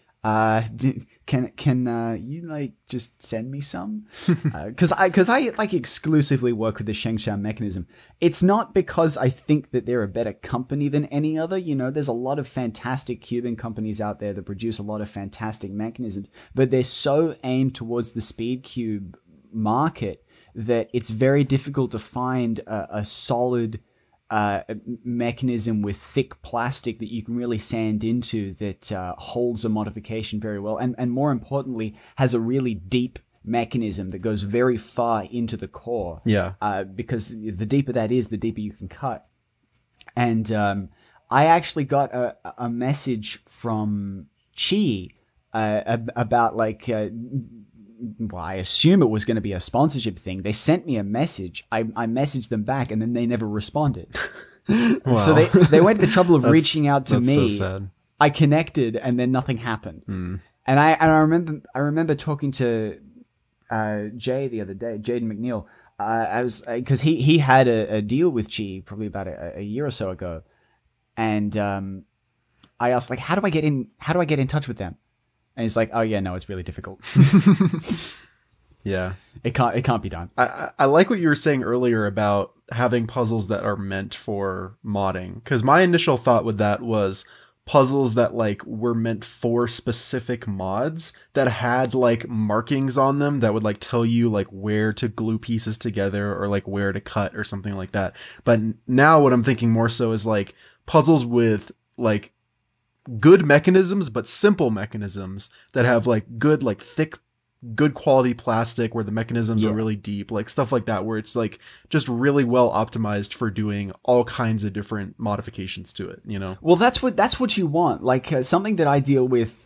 S2: can you like just send me some? Because I like exclusively work with the Shengshao mechanism. It's not because I think that they're a better company than any other. There's a lot of fantastic cubing companies out there that produce a lot of fantastic mechanisms, but they're so aimed towards the speed cube market that it's very difficult to find a solid mechanism with thick plastic that you can really sand into that holds a modification very well, and more importantly has a really deep mechanism that goes very far into the core.
S1: Yeah.
S2: Because the deeper that is, the deeper you can cut. And I actually got a message from Chi about like well, I assume it was going to be a sponsorship thing. They sent me a message. I messaged them back, and then they never responded.
S1: Wow.
S2: So they went to the trouble of reaching out to me.
S1: So sad.
S2: I connected, and then nothing happened. And I remember talking to Jay the other day, Jaden McNeil. I was because he had a deal with G probably about a year or so ago, and I asked like, how do I get in touch with them? And he's like, oh yeah, no, it's really difficult.
S1: Yeah,
S2: it can't be done.
S1: I like what you were saying earlier about having puzzles that are meant for modding, because my initial thought with that was puzzles that like were meant for specific mods that had like markings on them that would like tell you like where to glue pieces together or like where to cut or something like that. But now what I'm thinking more so is like puzzles with like good mechanisms, but simple mechanisms that have like good, like thick, good quality plastic where the mechanisms are really deep, like stuff like that, where it's like just really well optimized for doing all kinds of different modifications to it, you know?
S2: Well, that's what you want. Like something that I deal with,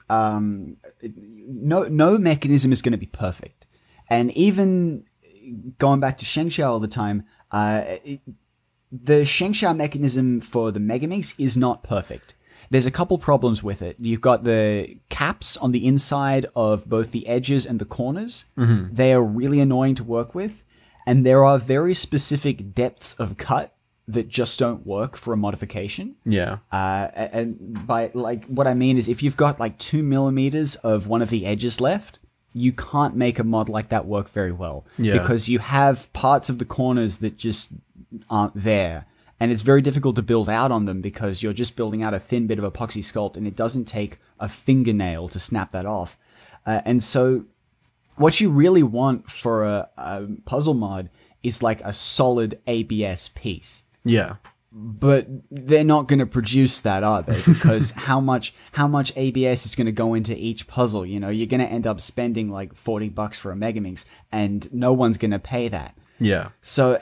S2: no mechanism is going to be perfect. And even going back to Shengxia all the time, the Shengxia mechanism for the Megaminx is not perfect. There's a couple problems with it. You've got the caps on the inside of both the edges and the corners. Mm-hmm. They are really annoying to work with. And there are very specific depths of cut that just don't work for a modification.
S1: Yeah.
S2: And by like, what I mean is if you've got like 2 millimeters of one of the edges left, you can't make a mod like that work very well.
S1: Yeah.
S2: Because you have parts of the corners that just aren't there. And it's very difficult to build out on them because you're just building out a thin bit of epoxy sculpt and it doesn't take a fingernail to snap that off. And so what you really want for a puzzle mod is like a solid ABS piece.
S1: Yeah.
S2: But they're not going to produce that, are they? Because how much ABS is going to go into each puzzle? You know, you're going to end up spending like $40 for a Megaminx and no one's going to pay that.
S1: Yeah.
S2: So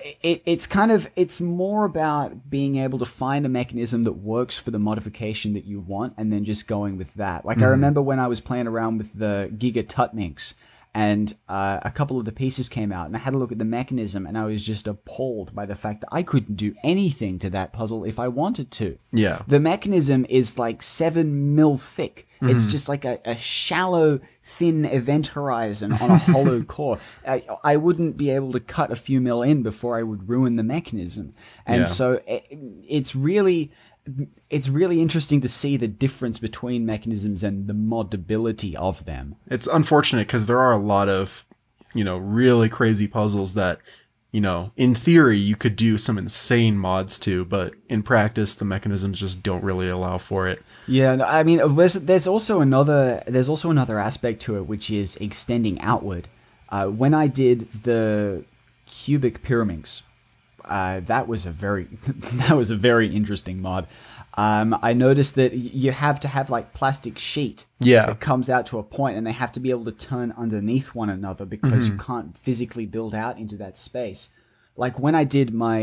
S2: it's more about being able to find a mechanism that works for the modification that you want and then just going with that. Like I remember when I was playing around with the Giga Tutminx and a couple of the pieces came out and I had a look at the mechanism and I was just appalled by the fact that I couldn't do anything to that puzzle if I wanted to.
S1: Yeah.
S2: The mechanism is like 7 mil thick. It's just like a shallow, thin event horizon on a hollow core. I wouldn't be able to cut a few mil in before I would ruin the mechanism. And so it's really interesting to see the difference between mechanisms and the moddability of them.
S1: It's unfortunate because there are a lot of, you know, really crazy puzzles that, you know, in theory you could do some insane mods to, but in practice the mechanisms just don't really allow for it.
S2: Yeah, I mean, there's also another aspect to it, which is extending outward. When I did the cubic Pyraminx, that was a very interesting mod. I noticed that you have to have like plastic sheet that comes out to a point, and they have to be able to turn underneath one another because you can't physically build out into that space. Like when I did my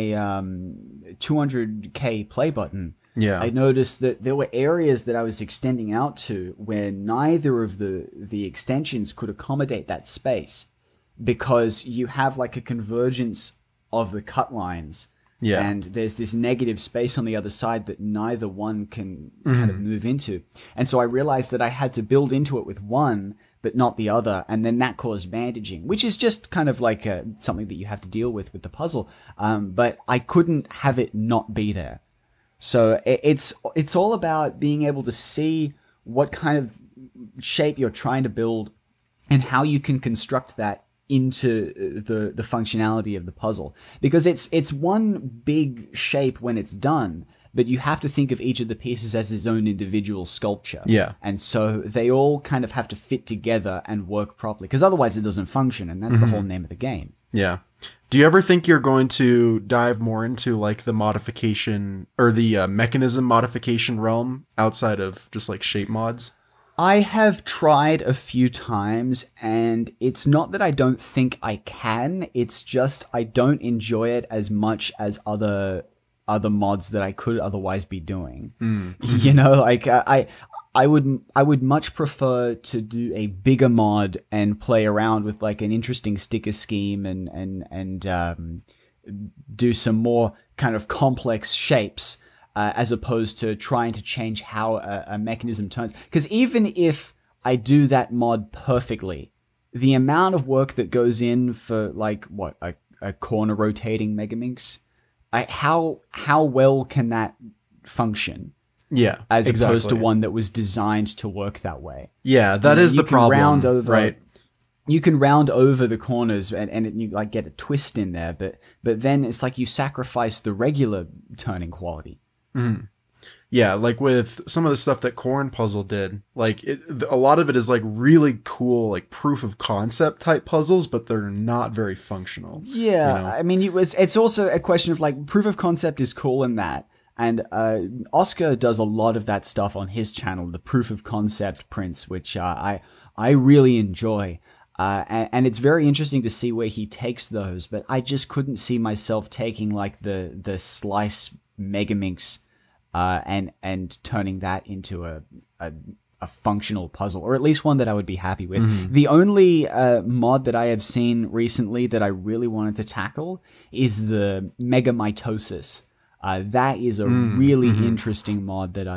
S2: 200k play button, I noticed that there were areas that I was extending out to where neither of the extensions could accommodate that space because you have like a convergence of the cut lines. Yeah. And there's this negative space on the other side that neither one can kind of move into. And so I realized that I had to build into it with one, but not the other. And then that caused bandaging, which is just kind of like something that you have to deal with the puzzle. But I couldn't have it not be there. So it's all about being able to see what kind of shape you're trying to build and how you can construct that into the functionality of the puzzle, because it's one big shape when it's done, but you have to think of each of the pieces as its own individual sculpture.
S1: Yeah.
S2: And so they all kind of have to fit together and work properly, because otherwise it doesn't function, and that's the whole name of the game.
S1: Yeah. Do you ever think you're going to dive more into like the modification or the mechanism modification realm outside of just like shape mods?
S2: I have tried a few times, and it's not that I don't think I can, it's just I don't enjoy it as much as other mods that I could otherwise be doing. You know, like I would much prefer to do a bigger mod and play around with like an interesting sticker scheme and do some more kind of complex shapes. As opposed to trying to change how a mechanism turns. Because even if I do that mod perfectly, the amount of work that goes in for like what a corner rotating Megaminx, how well can that function?
S1: Yeah,
S2: as
S1: exactly.
S2: opposed to one that was designed to work that way.
S1: Yeah, that is the problem, right?
S2: You can round over the corners and you like get a twist in there, but then it's like you sacrifice the regular turning quality.
S1: Mm-hmm. Yeah, like with some of the stuff that Corn Puzzle did, like a lot of it is like really cool, like proof of concept type puzzles, but they're not very functional.
S2: Yeah, you know? I mean, it's also a question of like proof of concept is cool in that. And Oscar does a lot of that stuff on his channel, the proof of concept prints, which I really enjoy. And it's very interesting to see where he takes those, but I just couldn't see myself taking like the Slice Megaminx and turning that into a functional puzzle, or at least one that I would be happy with. Mm-hmm. The only mod that I have seen recently that I really wanted to tackle is the Megamitosis. That is a really interesting mod that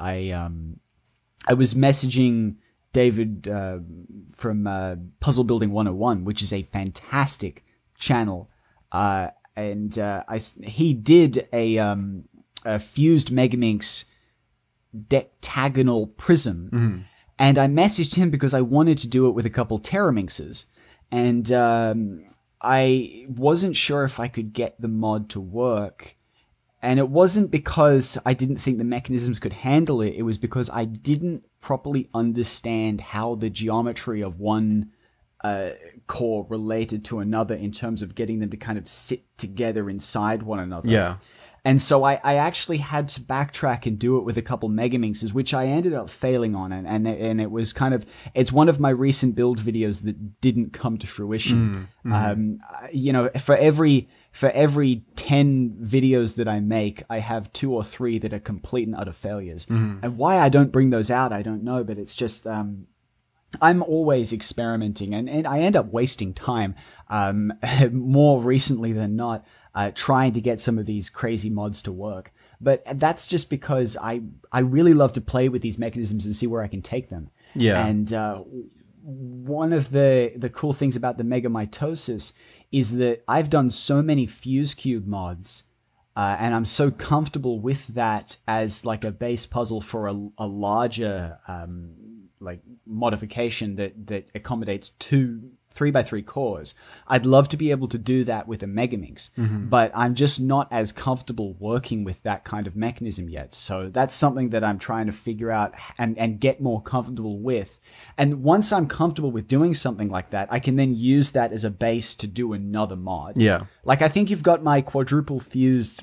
S2: I was messaging David from Puzzle Building 101, which is a fantastic channel, and he did a fused Megaminx dectagonal prism, and I messaged him because I wanted to do it with a couple Terraminxes, and I wasn't sure if I could get the mod to work. And it wasn't because I didn't think the mechanisms could handle it. It was because I didn't properly understand how the geometry of one core related to another in terms of getting them to kind of sit together inside one another.
S1: Yeah.
S2: And so I actually had to backtrack and do it with a couple Megaminxes, which I ended up failing on. And it was kind of, it's one of my recent build videos that didn't come to fruition. You know, for every 10 videos that I make, I have 2 or 3 that are complete and utter failures. And why I don't bring those out, I don't know, but it's just, I'm always experimenting and I end up wasting time, more recently than not, trying to get some of these crazy mods to work. But that's just because I really love to play with these mechanisms and see where I can take them.
S1: Yeah.
S2: And one of the cool things about the Megamitosis is that I've done so many Fuse Cube mods, and I'm so comfortable with that as like a base puzzle for a larger like modification that accommodates 2 3x3 cores. I'd love to be able to do that with a Megaminx, but I'm just not as comfortable working with that kind of mechanism yet. So that's something that I'm trying to figure out and get more comfortable with. And once I'm comfortable with doing something like that, I can then use that as a base to do another mod.
S1: Yeah.
S2: Like I think you've got my quadruple fused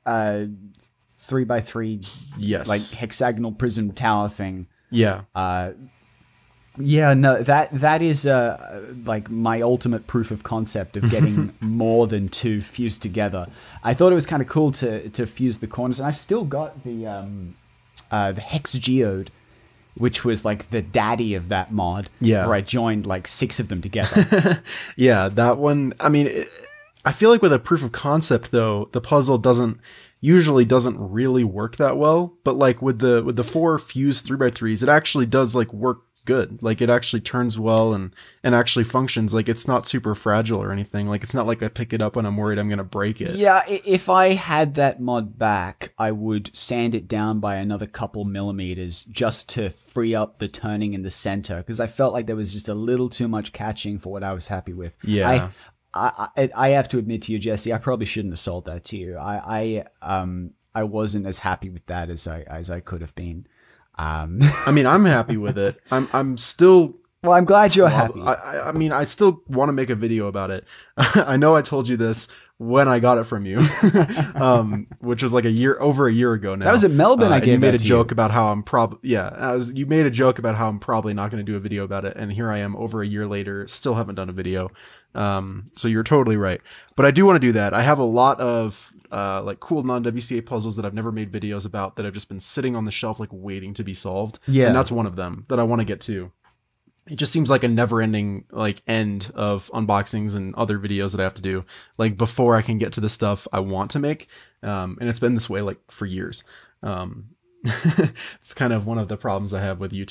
S2: 3x3
S1: yes,
S2: like hexagonal prism tower thing.
S1: Yeah.
S2: Yeah, no, that is like my ultimate proof of concept of getting more than 2 fused together. I thought it was kind of cool to fuse the corners, and I've still got the Hex Geode, which was like the daddy of that mod.
S1: Yeah,
S2: where I joined like 6 of them together.
S1: Yeah, that one. I mean, I feel like with a proof of concept though, the puzzle usually doesn't really work that well. But like with the 4 fused 3x3s, it actually does like work good. Like it actually turns well and actually functions. Like it's not super fragile or anything. Like it's not like I pick it up and I'm worried I'm gonna break it.
S2: Yeah, if I had that mod back, I would sand it down by another couple millimeters just to free up the turning in the center, because I felt like there was just a little too much catching for what I was happy with.
S1: Yeah.
S2: I have to admit to you, Jesse, I probably shouldn't have sold that to you. I wasn't as happy with that as I could have been.
S1: I mean, I'm happy with it. I'm still.
S2: Well, I'm glad you're happy.
S1: I mean, I still want to make a video about it. I know I told you this when I got it from you, which was like over a year ago now.
S2: That was in Melbourne. I gave
S1: you made a
S2: to
S1: joke
S2: you.
S1: about how I'm you made a joke about how I'm probably not going to do a video about it, and here I am over a year later, still haven't done a video. So you're totally right. But I do want to do that. I have a lot of like cool non-WCA puzzles that I've never made videos about that have just been sitting on the shelf like waiting to be solved.
S2: Yeah.
S1: And that's one of them that I want to get to. It just seems like a never-ending like end of unboxings and other videos that I have to do like before I can get to the stuff I want to make. And it's been this way like for years. It's kind of one of the problems I have with YouTube.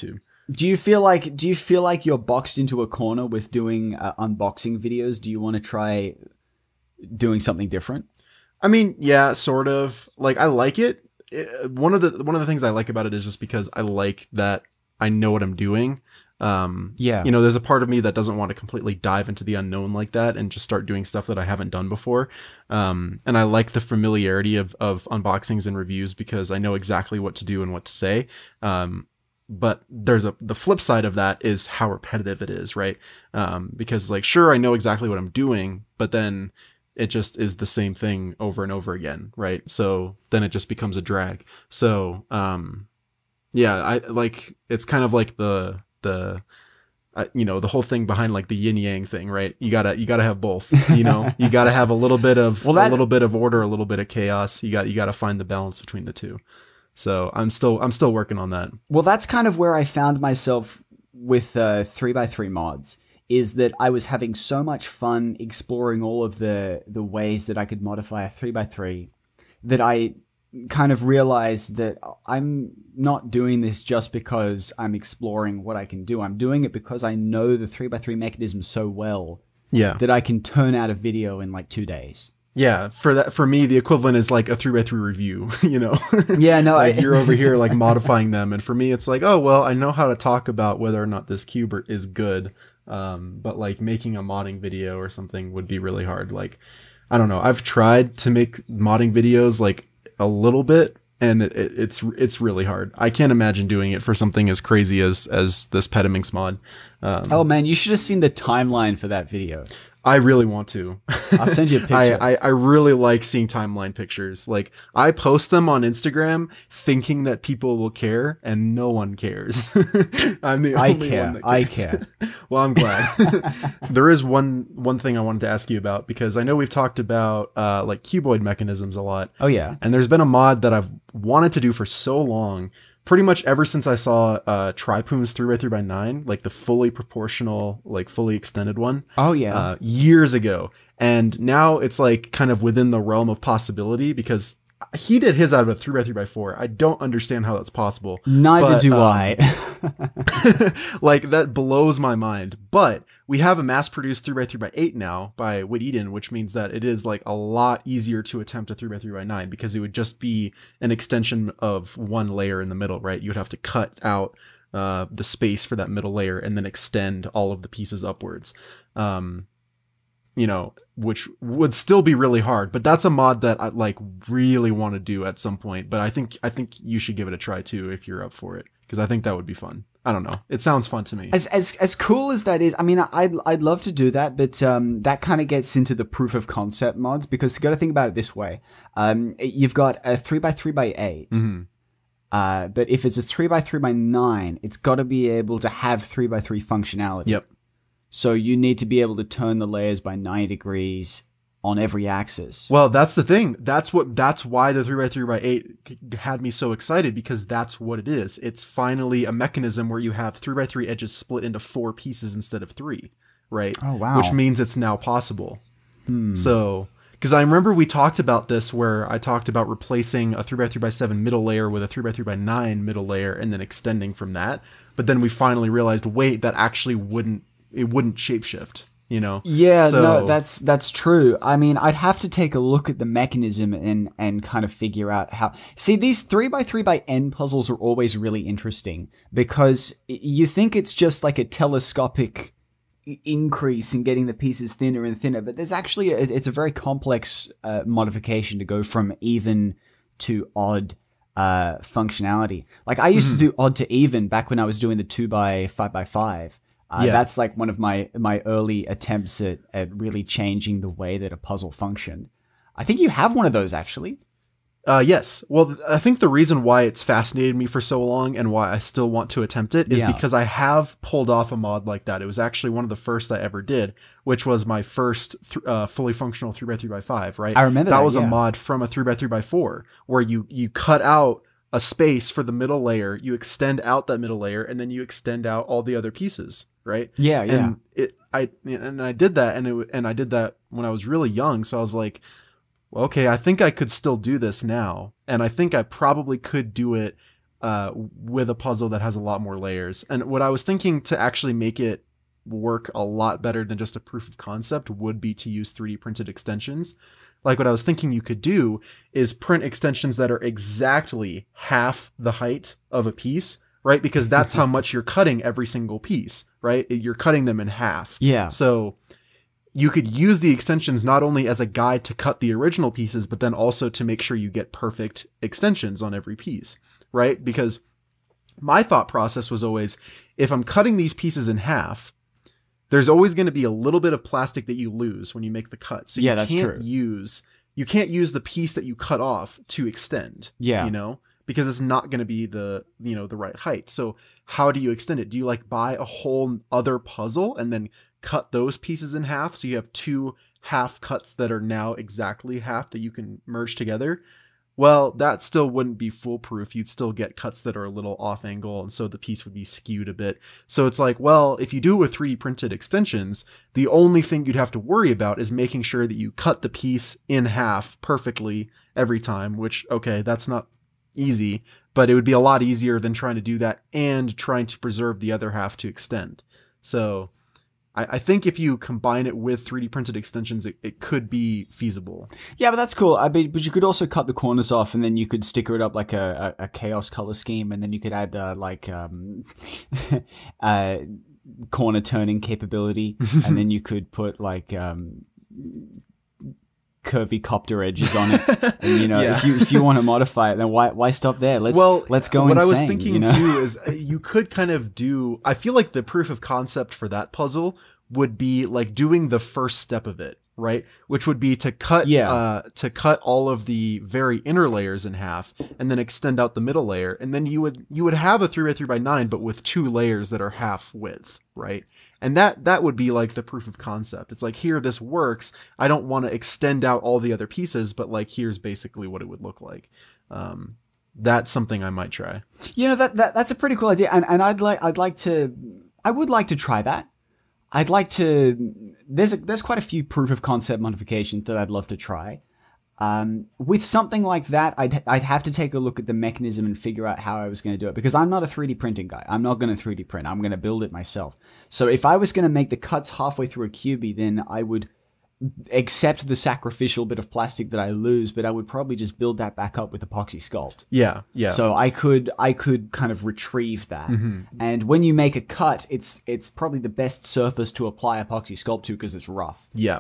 S2: Do you feel like you're boxed into a corner with doing unboxing videos? Do you want to try doing something different?
S1: I mean, yeah, sort of. Like, I like it. One of the things I like about it is just because I like that I know what I'm doing.
S2: Yeah.
S1: You know, there's a part of me that doesn't want to completely dive into the unknown like that and just start doing stuff that I haven't done before. And I like the familiarity of unboxings and reviews because I know exactly what to do and what to say. But the flip side of that is how repetitive it is, right? Because like, sure, I know exactly what I'm doing, but then it just is the same thing over and over again, right? So then it just becomes a drag. So, yeah, I like, it's kind of like you know, the whole thing behind like the yin yang thing, right? You gotta have both, you know, you gotta have a little bit of, a little bit of order, a little bit of chaos. You gotta find the balance between the two. So I'm still working on that.
S2: Well, that's kind of where I found myself with 3x3 mods, is that I was having so much fun exploring all of the ways that I could modify a 3x3 that I kind of realized that I'm not doing this just because I'm exploring what I can do. I'm doing it because I know the 3x3 mechanism so well,
S1: yeah,
S2: that I can turn out a video in like 2 days.
S1: Yeah, for me, the equivalent is like a 3x3 review, you know?
S2: Yeah, no,
S1: like you're over here like modifying them. And for me, it's like, oh, well, I know how to talk about whether or not this cube is good. But like making a modding video or something would be really hard. Like, I don't know. I've tried to make modding videos like a little bit, and it's really hard. I can't imagine doing it for something as crazy as this Pedimix mod.
S2: Oh man, you should have seen the timeline for that video.
S1: I really want to.
S2: I'll send you a picture.
S1: I really like seeing timeline pictures. Like, I post them on Instagram thinking that people will care, and no one cares. I'm the only one that cares.
S2: I care.
S1: Well, I'm glad. There is one thing I wanted to ask you about, because I know we've talked about like cuboid mechanisms a lot.
S2: Oh yeah.
S1: And there's been a mod that I've wanted to do for so long. Pretty much ever since I saw Tripoom's 3x3x9, like the fully proportional, like fully extended one.
S2: Oh yeah.
S1: Years ago. And now it's like kind of within the realm of possibility, because he did his out of a 3x3x4. I don't understand how that's possible.
S2: Neither do I.
S1: Like, that blows my mind. But we have a mass-produced 3x3x8 now by Wit Eden, which means that it is like a lot easier to attempt a 3x3x9, because it would just be an extension of one layer in the middle, right? You would have to cut out the space for that middle layer and then extend all of the pieces upwards. You know, which would still be really hard, but that's a mod that I like really want to do at some point. But I think you should give it a try too, if you're up for it, because I think that would be fun. I don't know. It sounds fun to me.
S2: As cool as that is, I mean, I'd love to do that, but that kind of gets into the proof of concept mods, because you got to think about it this way. You've got a 3x3x8.
S1: Mm-hmm.
S2: But if it's a 3x3x9, it's got to be able to have 3x3 functionality.
S1: Yep.
S2: So you need to be able to turn the layers by 90 degrees on every axis.
S1: Well, that's the thing. That's why the 3x3x8 had me so excited, because that's what it is. It's finally a mechanism where you have 3x3 edges split into 4 pieces instead of 3, right?
S2: Oh, wow.
S1: Which means it's now possible. So, because I remember we talked about this, where I talked about replacing a 3x3x7 middle layer with a 3x3x9 middle layer and then extending from that. But then we finally realized, wait, that actually wouldn't shapeshift, you know?
S2: Yeah, so, no, that's true. I mean, I'd have to take a look at the mechanism and kind of figure out how. See, these 3x3x n puzzles are always really interesting, because you think it's just like a telescopic increase in getting the pieces thinner and thinner, but there's actually it's a very complex modification to go from even to odd functionality. Like, I used to do odd to even back when I was doing the 2x5x5.
S1: Yeah.
S2: That's like one of my early attempts at really changing the way that a puzzle functioned. I think you have one of those, actually.
S1: Yes. Well, I think the reason why it's fascinated me for so long and why I still want to attempt it is because I have pulled off a mod like that. It was actually one of the first I ever did, which was my first fully functional 3x3x5, right?
S2: I remember that.
S1: That was a mod from a 3x3x4, where you cut out a space for the middle layer, you extend out that middle layer, and then you extend out all the other pieces, right?
S2: Yeah, yeah.
S1: And I did that, and I did that when I was really young, so I was like, well, okay, I think I could still do this now, and I think I probably could do it with a puzzle that has a lot more layers. And what I was thinking to actually make it work a lot better than just a proof of concept would be to use 3D printed extensions. Like what I was thinking you could do is print extensions that are exactly half the height of a piece, right? Because that's how much you're cutting every single piece, right? You're cutting them in half.
S2: Yeah.
S1: So you could use the extensions not only as a guide to cut the original pieces, but then also to make sure you get perfect extensions on every piece, right? Because my thought process was always, if I'm cutting these pieces in half, there's always going to be a little bit of plastic that you lose when you make the cut. So
S2: yeah, that's true.
S1: You can't use the piece that you cut off to extend.
S2: Yeah.
S1: You know, because it's not going to be the right height. So how do you extend it? Do you like buy a whole other puzzle and then cut those pieces in half so you have two half cuts that are now exactly half that you can merge together? Well, that still wouldn't be foolproof. You'd still get cuts that are a little off angle, and so the piece would be skewed a bit. So it's like, well, if you do it with 3D printed extensions, the only thing you'd have to worry about is making sure that you cut the piece in half perfectly every time, which, okay, that's not easy, but it would be a lot easier than trying to do that and trying to preserve the other half to extend. So I think if you combine it with 3D printed extensions, it could be feasible.
S2: Yeah, but that's cool. But you could also cut the corners off, and then you could sticker it up like a chaos color scheme, and then you could add corner turning capability, and then you could put like curvy copter edges on it. And,
S1: Yeah.
S2: if you want to modify it, then why stop there? Let's go
S1: what
S2: insane.
S1: I was thinking too is you could kind of do, I feel like the proof of concept for that puzzle would be like doing the first step of it, right? Which would be to cut all of the very inner layers in half and then extend out the middle layer. And then you would have a 3x3x9, but with 2 layers that are half width, right? And that would be like the proof of concept. It's like, here, this works. I don't want to extend out all the other pieces, but like, here's basically what it would look like. That's something I might try.
S2: That's a pretty cool idea. And I would like to try that. I'd like to, there's quite a few proof of concept modifications that I'd love to try. With something like that, I'd have to take a look at the mechanism and figure out how I was going to do it, because I'm not a 3D printing guy. I'm not going to 3D print. I'm going to build it myself. So if I was going to make the cuts halfway through a QB, then I would accept the sacrificial bit of plastic that I lose, but I would probably just build that back up with epoxy sculpt.
S1: Yeah.
S2: So I could kind of retrieve that. Mm-hmm. And when you make a cut, it's probably the best surface to apply epoxy sculpt to because it's rough.
S1: Yeah.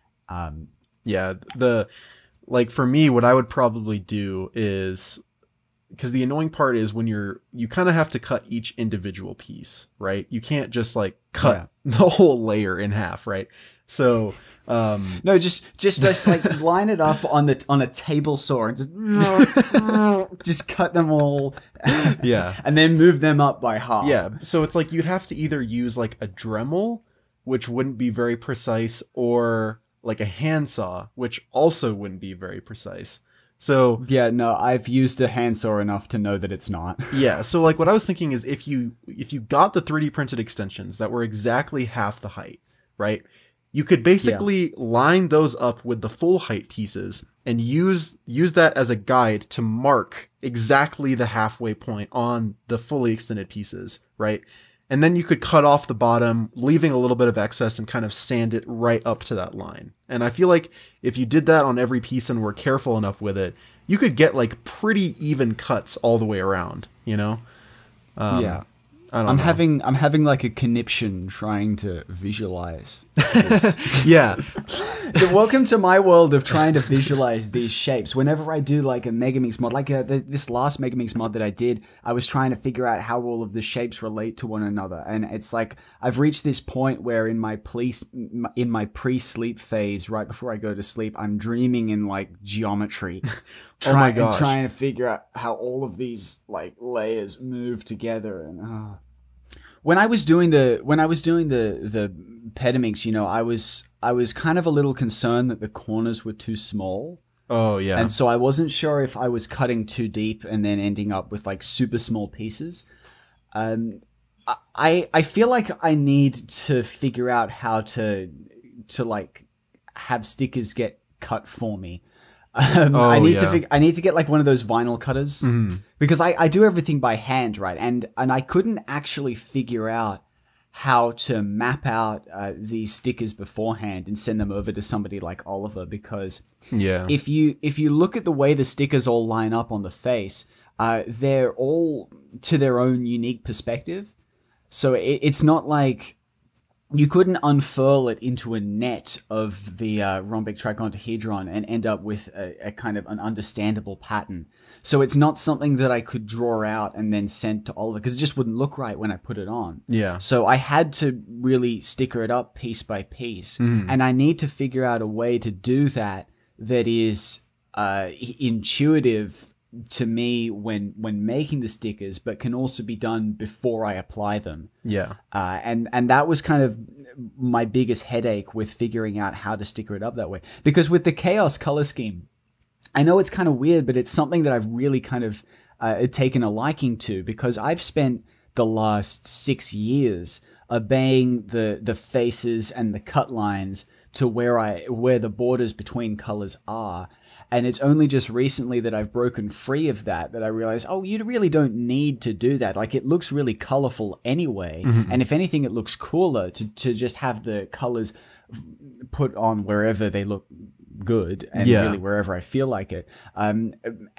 S1: Like for me, what I would probably do is, because the annoying part is when you kind of have to cut each individual piece, right? You can't just like cut the whole layer in half, right? So
S2: no, just like line it up on a table saw and just cut them all.
S1: Yeah.
S2: And then move them up by half.
S1: Yeah. So it's like you'd have to either use like a Dremel, which wouldn't be very precise, or like a handsaw, which also wouldn't be very precise. So
S2: yeah, no, I've used a handsaw enough to know that it's not.
S1: Yeah, so like what I was thinking is if you got the 3D printed extensions that were exactly half the height, right? You could basically line those up with the full height pieces and use that as a guide to mark exactly the halfway point on the fully extended pieces, right? And then you could cut off the bottom, leaving a little bit of excess, and kind of sand it right up to that line. And I feel like if you did that on every piece and were careful enough with it, you could get like pretty even cuts all the way around, you know?
S2: Yeah. I'm having like a conniption trying to visualize this.
S1: Yeah.
S2: Welcome to my world of trying to visualize these shapes. Whenever I do like a Megaminx mod, like this last Megaminx mod that I did, I was trying to figure out how all of the shapes relate to one another. And it's like, I've reached this point where in my pre-sleep phase, right before I go to sleep, I'm dreaming in like geometry.
S1: Oh my gosh.
S2: Trying to figure out how all of these like layers move together. And when I was doing the Petaminx, you know, I was kind of a little concerned that the corners were too small.
S1: Oh yeah.
S2: And so I wasn't sure if I was cutting too deep and then ending up with like super small pieces. I feel like I need to figure out how to like have stickers get cut for me. I need to get like one of those vinyl cutters because I do everything by hand, right? And I couldn't actually figure out how to map out these stickers beforehand and send them over to somebody like Oliver, because if you look at the way the stickers all line up on the face, they're all to their own unique perspective. So it's not like you couldn't unfurl it into a net of the rhombic trichontahedron and end up with a kind of an understandable pattern. So it's not something that I could draw out and then send to Oliver, because it just wouldn't look right when I put it on.
S1: Yeah.
S2: So I had to really sticker it up piece by piece. And I need to figure out a way to do that that is intuitive to me when making the stickers, but can also be done before I apply them.
S1: Yeah.
S2: And that was kind of my biggest headache with figuring out how to sticker it up that way. Because with the Chaos color scheme, I know it's kind of weird, but it's something that I've really kind of taken a liking to, because I've spent the last 6 years obeying the faces and the cut lines to where the borders between colors are. And it's only just recently that I've broken free of that I realized, oh, you really don't need to do that. Like, it looks really colorful anyway. And if anything, it looks cooler to just have the colors put on wherever they look good and really wherever I feel like it. And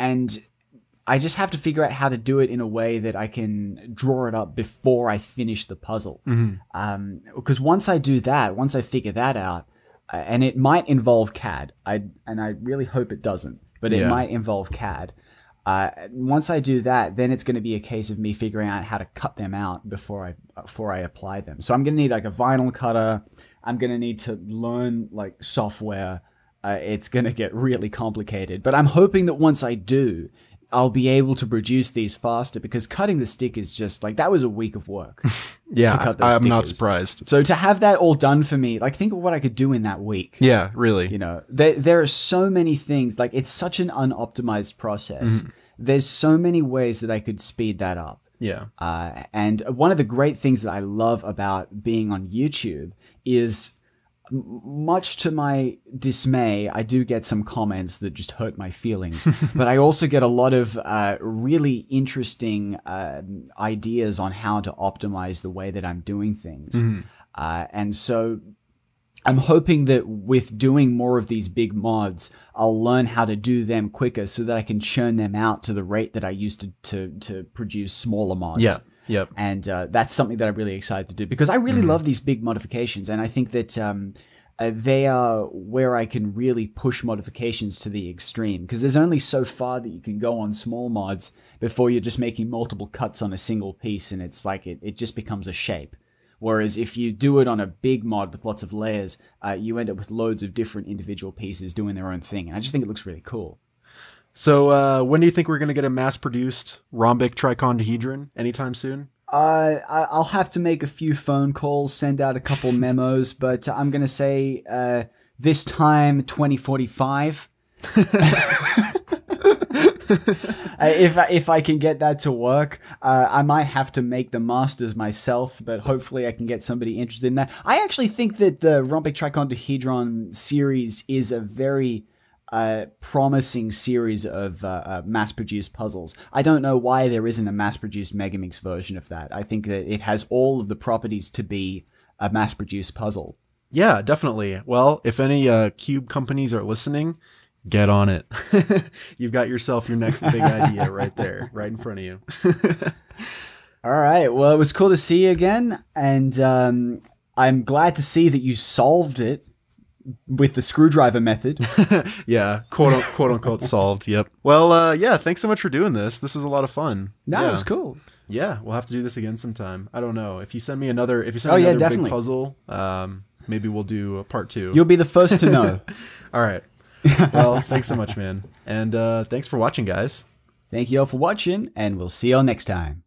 S2: I just have to figure out how to do it in a way that I can draw it up before I finish the puzzle. Because once I do that, once I figure that out, and it might involve CAD, and I really hope it doesn't, but it might involve CAD. Once I do that, then it's going to be a case of me figuring out how to cut them out before I apply them. So I'm going to need like a vinyl cutter. I'm going to need to learn like software. It's going to get really complicated, but I'm hoping that once I do, I'll be able to produce these faster, because cutting the stick is just like, that was a week of work.
S1: I'm not surprised.
S2: So to have that all done for me, like, think of what I could do in that week.
S1: Yeah, really.
S2: You know, there are so many things, like, it's such an unoptimized process. There's so many ways that I could speed that up.
S1: Yeah.
S2: And one of the great things that I love about being on YouTube is, much to my dismay, I do get some comments that just hurt my feelings, but I also get a lot of really interesting ideas on how to optimize the way that I'm doing things. And so I'm hoping that with doing more of these big mods, I'll learn how to do them quicker so that I can churn them out to the rate that I used to produce smaller mods.
S1: Yeah. Yep.
S2: And that's something that I'm really excited to do, because I really love these big modifications. And I think that they are where I can really push modifications to the extreme, because there's only so far that you can go on small mods before you're just making multiple cuts on a single piece. And it's like it just becomes a shape. Whereas if you do it on a big mod with lots of layers, you end up with loads of different individual pieces doing their own thing. And I just think it looks really cool.
S1: So when do you think we're going to get a mass-produced rhombic trichontahedron? Anytime soon?
S2: I'll have to make a few phone calls, send out a couple memos, but I'm going to say this time 2045. If I can get that to work, I might have to make the masters myself, but hopefully I can get somebody interested in that. I actually think that the rhombic trichontahedron series is a very promising series of mass-produced puzzles. I don't know why there isn't a mass-produced Megamix version of that. I think that it has all of the properties to be a mass-produced puzzle.
S1: Yeah, definitely. Well, if any cube companies are listening, get on it. You've got yourself your next big idea right there, right in front of you.
S2: All right. Well, it was cool to see you again, and I'm glad to see that you solved it with the screwdriver method.
S1: Yeah, quote unquote solved. Yep. Well, yeah, thanks so much for doing this. This was a lot of fun.
S2: No, it was cool.
S1: Yeah, we'll have to do this again sometime. I don't know. If you send me another big puzzle, maybe we'll do a part 2.
S2: You'll be the first to know.
S1: All right. Well, thanks so much, man. And thanks for watching, guys.
S2: Thank you all for watching, and we'll see you all next time.